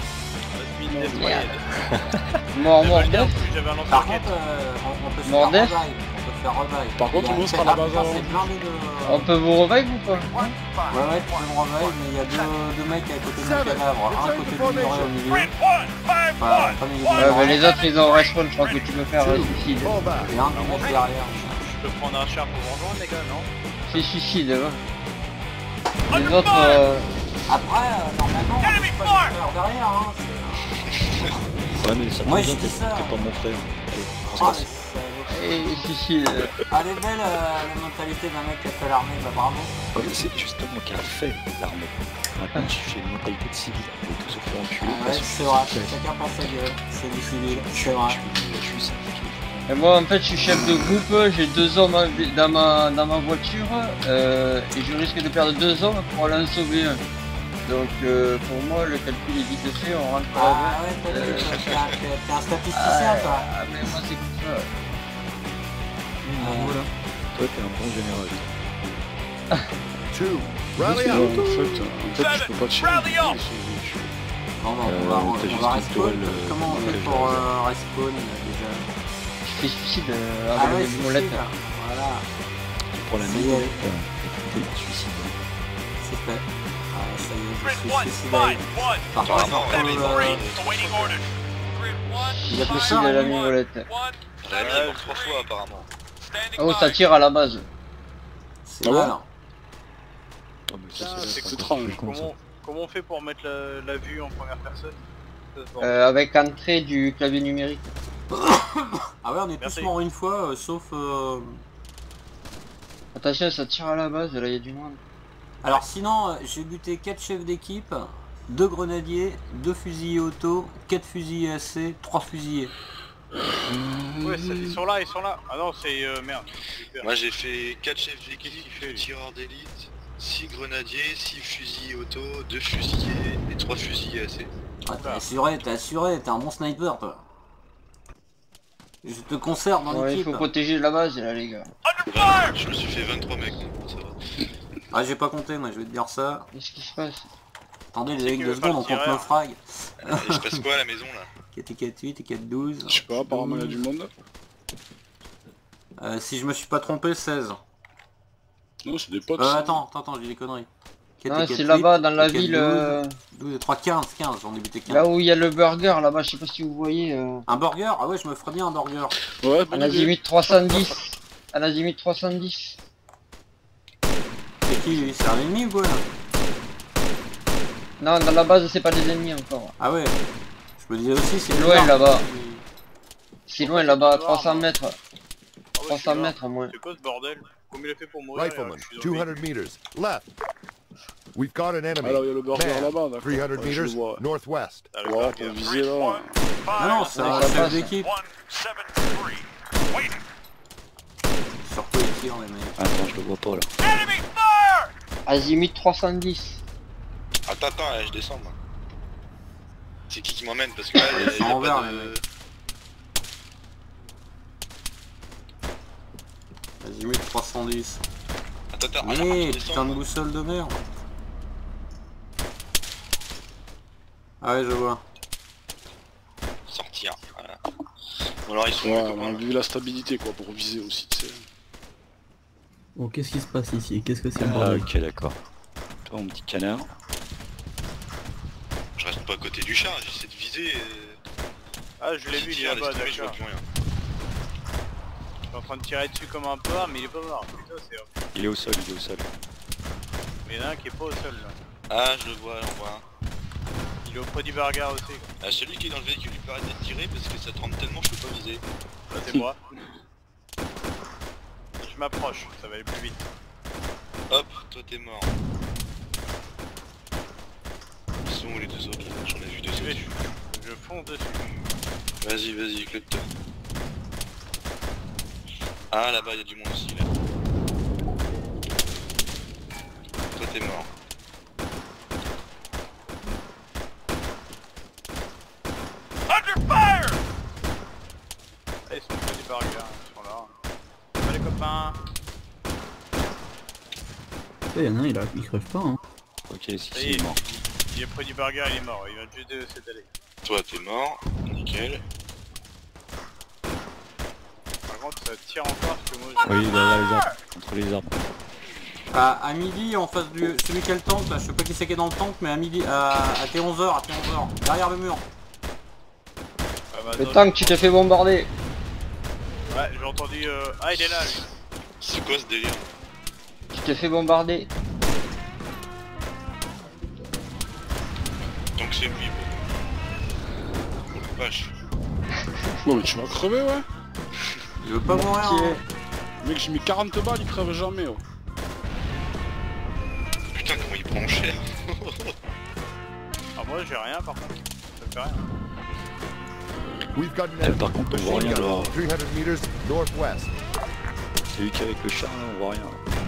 Speaker 5: Mort, mort,
Speaker 4: J'avais un
Speaker 5: def.
Speaker 2: Par
Speaker 4: lance-roquette.
Speaker 2: contre, on peut se
Speaker 5: Mort
Speaker 2: faire
Speaker 5: def.
Speaker 2: revive. On peut se faire revive.
Speaker 3: Par contre,
Speaker 2: Il y a-
Speaker 3: nous, on sera à la base
Speaker 2: putain,
Speaker 3: avant.
Speaker 2: c'est blindé de...
Speaker 5: On peut vous revive ou pas?
Speaker 2: Ouais, tu peux me revive, mais il y a deux mecs à côté de mon cadavre. Un côté du mur et au milieu. Enfin, pas milieu du
Speaker 5: Ouais,
Speaker 2: mur.
Speaker 5: bah les autres ils ont respawn, je crois que tu peux faire suicide.
Speaker 7: Fall back.
Speaker 2: Et un qui monte derrière.
Speaker 4: Je peux prendre un char pour vous rejoindre les gars, non?
Speaker 5: C'est suicide, hein. Les autres,
Speaker 2: Après, normalement, on peut pas le faire derrière. Hein.
Speaker 1: Ouais, mais ça
Speaker 2: Moi,
Speaker 1: tombe
Speaker 2: je
Speaker 1: bien,
Speaker 2: dis ça.
Speaker 1: t'es pas mon frère. Allez, on se
Speaker 2: Ah,
Speaker 1: casse.
Speaker 5: et suicide.
Speaker 2: elle est belle la mentalité d'un mec qui a fait l'armée, bah bravo.
Speaker 1: Ouais, mais c'est justement moi qui a fait l'armée. Maintenant, je suis une mentalité de civil. Et tout se fait enculer.
Speaker 2: Ah ouais, c'est vrai, chacun pense sa gueule, c'est du civil, c'est vrai.
Speaker 1: Je suis syndiqué.
Speaker 5: Et moi en fait je suis chef de groupe, j'ai 2 hommes dans ma voiture et je risque de perdre 2 hommes pour aller en sauver un. Donc pour moi le calcul est vite fait, on rentre à la
Speaker 2: Ah ouais, t'es un statisticien toi.
Speaker 5: Ah mais moi c'est comme ça.
Speaker 1: Toi, t'es un bon général.
Speaker 7: 2.
Speaker 3: Parce
Speaker 7: Rally
Speaker 3: que,
Speaker 7: up.
Speaker 3: en fait, je peux pas tirer.
Speaker 2: Bon bah on
Speaker 1: t'as
Speaker 2: va
Speaker 1: juste une
Speaker 2: respawn,
Speaker 1: toile,
Speaker 2: comment on fait
Speaker 1: que
Speaker 2: pour
Speaker 1: j'ai-
Speaker 2: respawn déjà?
Speaker 5: Je fais suicide
Speaker 2: Ah
Speaker 5: avec
Speaker 2: ouais,
Speaker 5: les
Speaker 2: c'est
Speaker 5: molettes.
Speaker 2: ça, voilà,
Speaker 1: Tu prends la
Speaker 2: Ça y
Speaker 1: mine,
Speaker 2: est.
Speaker 1: t'es suicide.
Speaker 2: c'est fait. Ah ça y est, je suis suicidé. Par contre, il a fait ça,
Speaker 5: Suicide à la mimolette.
Speaker 6: Réanime 3 fois apparemment.
Speaker 5: Oh ça tire à la base.
Speaker 2: c'est
Speaker 3: Ah
Speaker 2: mal.
Speaker 3: bon
Speaker 2: hein.
Speaker 1: Oh, mais ça,
Speaker 4: C'est
Speaker 3: C'est étrange.
Speaker 4: Comment on fait pour mettre la vue en première personne? Ça se voit.
Speaker 5: Avec entrée du clavier numérique.
Speaker 2: Ah ouais, on est tous
Speaker 4: Merci.
Speaker 2: morts une fois, sauf...
Speaker 5: Attention ça tire à la base, là il y a du monde.
Speaker 2: Alors sinon, j'ai buté 4 chefs d'équipe, 2 grenadiers, 2 fusiliers auto, 4 fusiliers AC, 3 fusiliers.
Speaker 4: Ouais, ils sont là, ils sont là. Ah non, c'est merde. Super.
Speaker 6: Moi j'ai fait 4 chefs d'équipe,
Speaker 4: Qu'est-ce qu'il fait,
Speaker 6: 2
Speaker 4: lui
Speaker 6: tireurs d'élite, 6 grenadiers, 6 fusils auto, 2 fusiliers et 3 fusils AC.
Speaker 2: Ah, t'es assuré, t'es un bon sniper toi. Je te conserve dans
Speaker 5: Ouais, il
Speaker 2: l'équipe.
Speaker 5: faut protéger la base là les gars.
Speaker 6: Je me suis fait 23 mecs, donc ça va.
Speaker 2: Ah j'ai pas compté moi, je vais te dire ça.
Speaker 5: Qu'est-ce qui se passe?
Speaker 2: Attendez les
Speaker 4: C'est
Speaker 2: amis,
Speaker 4: que
Speaker 2: 2
Speaker 4: pas
Speaker 2: secondes,
Speaker 4: le
Speaker 2: on compte
Speaker 4: tireur.
Speaker 2: nos frags.
Speaker 6: Et je passe quoi à la maison là?
Speaker 2: 4 et 4, 8 et 4, 12.
Speaker 3: Je sais pas, apparemment il y a du monde.
Speaker 2: Si je me suis pas trompé, 16.
Speaker 3: Non, c'est des potes. ça.
Speaker 2: Attends, j'ai des conneries. 4
Speaker 5: Non,
Speaker 2: et 4,
Speaker 5: c'est là-bas
Speaker 2: 8,
Speaker 5: dans la
Speaker 2: 4,
Speaker 5: ville,
Speaker 2: 12 et 3, 15, j'en ai buté 15.
Speaker 5: là où il y a le burger là-bas, je sais pas si vous voyez.
Speaker 2: Un burger? Ah ouais, je me ferais bien un burger.
Speaker 3: Ouais,
Speaker 5: Un
Speaker 3: bonne idée.
Speaker 5: azimut 310. Un azimut 310.
Speaker 2: C'est qui lui? C'est un ennemi ou quoi là?
Speaker 5: Non, dans la base, c'est pas des ennemis encore.
Speaker 2: Ah ouais. Je me disais aussi c'est
Speaker 5: C'est loin,
Speaker 2: bizarre.
Speaker 5: là-bas. C'est loin là-bas,
Speaker 4: Pourquoi tu
Speaker 5: 300
Speaker 4: te
Speaker 5: mètres.
Speaker 4: Ah ouais, je suis
Speaker 5: 300
Speaker 4: mort.
Speaker 5: mètres à moins.
Speaker 4: C'est quoi ce bordel? Comment il a fait pour mourir?
Speaker 7: Rifleman,
Speaker 4: Je suis zombie.
Speaker 7: 200 meters. Left. We've got an enemy.
Speaker 3: Alors il y a le burger
Speaker 7: Man,
Speaker 3: là-bas, d'accord.
Speaker 7: 300
Speaker 3: Ouais, je le
Speaker 7: meters
Speaker 3: vois.
Speaker 7: northwest.
Speaker 4: Ah, le
Speaker 3: Ouais,
Speaker 4: burger.
Speaker 3: pour viser là.
Speaker 2: Ah non, c'est un
Speaker 5: ça
Speaker 2: chef
Speaker 5: passe.
Speaker 2: d'équipe. Surtout tir les mecs.
Speaker 1: Attends, je le vois pas là.
Speaker 5: Azimut 310.
Speaker 6: Attends, je descends moi. C'est qui m'emmène parce que là, il y a
Speaker 2: Ils sont en vert,
Speaker 6: pas
Speaker 2: les
Speaker 6: de...
Speaker 2: mecs. Vas-y, mets 310.
Speaker 6: Attends,
Speaker 2: Mais
Speaker 6: je descends,
Speaker 2: putain de
Speaker 6: moi.
Speaker 2: boussole de merde. Ah ouais, je vois.
Speaker 6: Sortir, voilà. Bon alors ils sont
Speaker 3: Ouais,
Speaker 6: mes
Speaker 3: on a
Speaker 6: copains, là.
Speaker 3: vu la stabilité quoi, pour viser aussi, tu sais.
Speaker 9: Bon, qu'est-ce qui se passe ici? Qu'est-ce que c'est le
Speaker 1: Ah
Speaker 9: bordel?
Speaker 1: ok d'accord. Toi mon petit canard.
Speaker 6: Je reste pas à côté du char, j'essaie de viser.
Speaker 4: Ah, je l'ai vu, il est là-bas,
Speaker 6: je vois
Speaker 4: d'accord.
Speaker 6: plus rien.
Speaker 4: Je suis en train de tirer dessus comme un peu, mais il est pas mort. Putain, c'est...
Speaker 1: Il est au sol, il est au sol.
Speaker 4: Mais il y en a un qui est pas au sol là.
Speaker 6: Ah je le vois, on voit.
Speaker 4: Il est auprès du burger aussi. Quoi.
Speaker 6: Ah, celui qui est dans le véhicule il peut arrêter de tirer parce que ça trempe tellement je peux pas viser.
Speaker 4: Là, c'est moi. Je m'approche, ça va aller plus vite.
Speaker 6: Hop, toi t'es mort. Ils sont où les deux autres? J'en ai vu deux
Speaker 4: Je,
Speaker 6: autres.
Speaker 4: je fonce dessus.
Speaker 6: Vas-y, éclate-toi. Ah là-bas il y a du monde aussi là. Toi t'es mort.
Speaker 4: Ah, ils sont auprès du burger, ils sont là. Salut les copains.
Speaker 9: Il y en a un, il crève pas, hein.
Speaker 1: Ok, si,
Speaker 4: Ça
Speaker 1: si,
Speaker 4: y
Speaker 1: il
Speaker 4: est,
Speaker 1: est mort.
Speaker 4: il est près du burger, il est mort. Il vient juste de s'étaler.
Speaker 6: Toi t'es mort, nickel.
Speaker 4: Par contre, ça tire encore parce que moi je...
Speaker 1: Oui, là, les arbres. Entre les arbres.
Speaker 2: À midi, en face du... Celui qui a le tank, là, je sais pas qui c'est qui est dans le tank, mais à midi, à T11h, à T11h, derrière le mur.
Speaker 4: Ah, bah,
Speaker 5: Le
Speaker 4: zone.
Speaker 5: tank, tu te fais bombarder.
Speaker 4: Ouais, j'ai entendu... Ah, il est là, lui.
Speaker 6: C'est quoi ce délire?
Speaker 5: Tu te fais bombarder.
Speaker 6: Donc c'est lui, bon. Oh la vache.
Speaker 3: Non mais tu vas crever ouais.
Speaker 2: Il veut pas mourir, hein.
Speaker 3: Mec j'ai mis 40 balles, il crève jamais oh.
Speaker 6: Putain comment il prend cher.
Speaker 4: Ah, moi j'ai rien par contre. Ça fait rien.
Speaker 7: We've got an enemy.
Speaker 1: Par contre, on voit rien
Speaker 7: Machine gun,
Speaker 1: là.
Speaker 7: 300 meters northwest.
Speaker 1: C'est lui qui est avec le char là, on voit rien.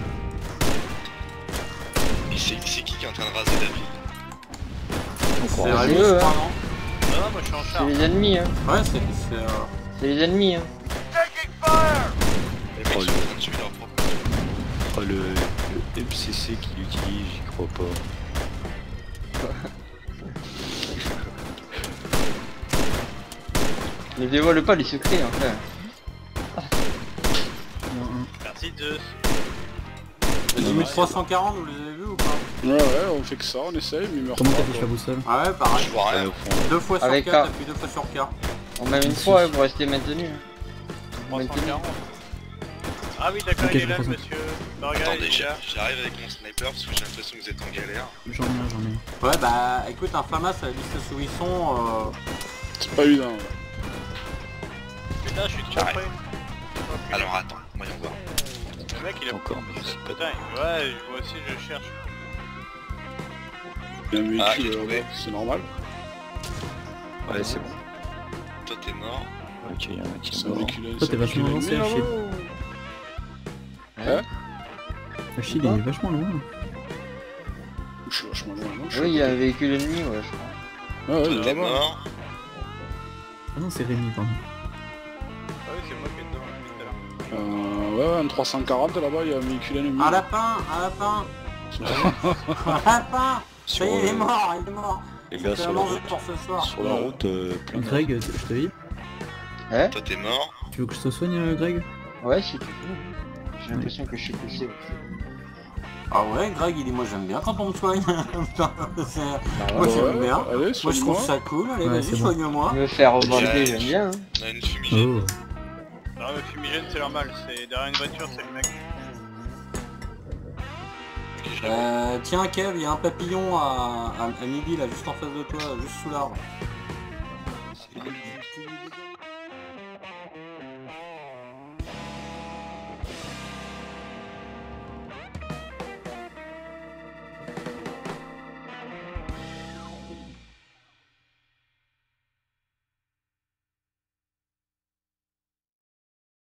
Speaker 6: Et c'est qui est en train de raser la ville?
Speaker 2: C'est
Speaker 5: c'est
Speaker 2: Rémi,
Speaker 5: eux,
Speaker 2: je crois,
Speaker 5: hein.
Speaker 2: non?
Speaker 4: Non, non, moi je suis en
Speaker 5: C'est
Speaker 4: char.
Speaker 5: les ennemis, hein.
Speaker 2: Ouais, c'est...
Speaker 5: C'est les ennemis, hein.
Speaker 6: Les mecs
Speaker 1: Oh,
Speaker 6: sont en train de tuer leur propre.
Speaker 1: Oh le MCC qu'il utilise, j'y crois pas.
Speaker 5: Ne dévoile pas les secrets, enfin.
Speaker 4: Merci de...
Speaker 2: Vas-y, mets 340, vous les avez vus ou pas?
Speaker 3: Ouais, on fait que ça, on essaye, mais il meurt
Speaker 9: Comment
Speaker 3: pas,
Speaker 9: t'affiches
Speaker 3: quoi.
Speaker 9: la boussole?
Speaker 2: Ah ouais, pareil.
Speaker 6: Je vois rien.
Speaker 1: au fond.
Speaker 2: 2 fois sur
Speaker 5: Avec
Speaker 2: 4,
Speaker 5: un.
Speaker 2: appuie 2 fois sur 4.
Speaker 5: En même une fois, vous restez maintenu. hein.
Speaker 4: 340. Ah oui, d'accord,
Speaker 9: Ok,
Speaker 4: il est là,
Speaker 9: je
Speaker 4: le
Speaker 9: comprends.
Speaker 4: monsieur. Burger,
Speaker 6: Attendez,
Speaker 4: il est là.
Speaker 6: j'arrive avec mon sniper parce que j'ai l'impression que vous êtes en galère.
Speaker 9: J'en ai un.
Speaker 2: Ouais, bah écoute, un FAMAS à la liste où ils sont,
Speaker 3: C'est pas évident. Ouais.
Speaker 4: Putain, je suis trop
Speaker 6: J'arrête.
Speaker 4: près.
Speaker 6: Alors attends, voyons voir.
Speaker 4: Le mec, il a...
Speaker 1: Encore, mais je sais pas.
Speaker 4: Putain, ouais, moi aussi je cherche.
Speaker 3: Il y a un
Speaker 6: Ah,
Speaker 3: véhicule
Speaker 6: j'ai trouvé.
Speaker 3: là-bas, c'est normal.
Speaker 1: Ouais, c'est bon.
Speaker 6: Toi t'es mort.
Speaker 1: Ok, il y en a un qui est
Speaker 3: C'est un
Speaker 1: mort.
Speaker 3: véhicule.
Speaker 9: Toi, t'es vachement avancé, Achille.
Speaker 3: Hein?
Speaker 9: Achille, il est vachement loin.
Speaker 3: Je suis vachement loin, non? Je suis
Speaker 5: Oui, il y
Speaker 3: à
Speaker 5: a un
Speaker 3: côté.
Speaker 5: véhicule ennemi, ouais, je crois.
Speaker 3: Ouais,
Speaker 6: Toi
Speaker 3: il est
Speaker 6: t'es
Speaker 3: là-bas.
Speaker 6: mort.
Speaker 9: Ah non, c'est Rémi, pardon.
Speaker 4: Ah oui, c'est moi qui est dedans depuis tout à l'heure.
Speaker 3: Ouais, un 340 là-bas, il y a un véhicule ennemi.
Speaker 2: Un lapin, un lapin. Un lapin. Ça y est, il est mort, il est mort.
Speaker 1: Les gars,
Speaker 2: C'est
Speaker 1: sur
Speaker 2: un
Speaker 1: la
Speaker 2: enjeu
Speaker 1: route,
Speaker 2: pour ce soir.
Speaker 1: sur la route, plein de...
Speaker 9: Greg, je te vis?
Speaker 5: Hein?
Speaker 6: Toi t'es mort.
Speaker 9: Tu veux que je te soigne, Greg?
Speaker 5: Ouais, si tu veux. J'ai l'impression que je suis poussé.
Speaker 2: Ah ouais, Greg, il dit moi j'aime bien quand on me soigne. Putain, c'est-
Speaker 5: Bah
Speaker 2: Moi
Speaker 5: ouais.
Speaker 2: j'aime bien.
Speaker 3: Allez,
Speaker 2: Moi je trouve
Speaker 3: soigne-moi.
Speaker 2: ça cool, allez
Speaker 9: Ouais,
Speaker 2: vas-y
Speaker 9: c'est bon.
Speaker 2: soigne-moi.
Speaker 5: Me faire remonter,
Speaker 6: Ouais.
Speaker 5: j'aime bien. Hein.
Speaker 6: On a une fumigène.
Speaker 9: Oh.
Speaker 4: Non, mais fumigène, c'est normal. C'est derrière une voiture, c'est le mec.
Speaker 6: Ok, je l'ai.
Speaker 2: Tiens Kev, il y a un papillon à midi là, juste en face de toi, juste sous l'arbre.
Speaker 1: C'est-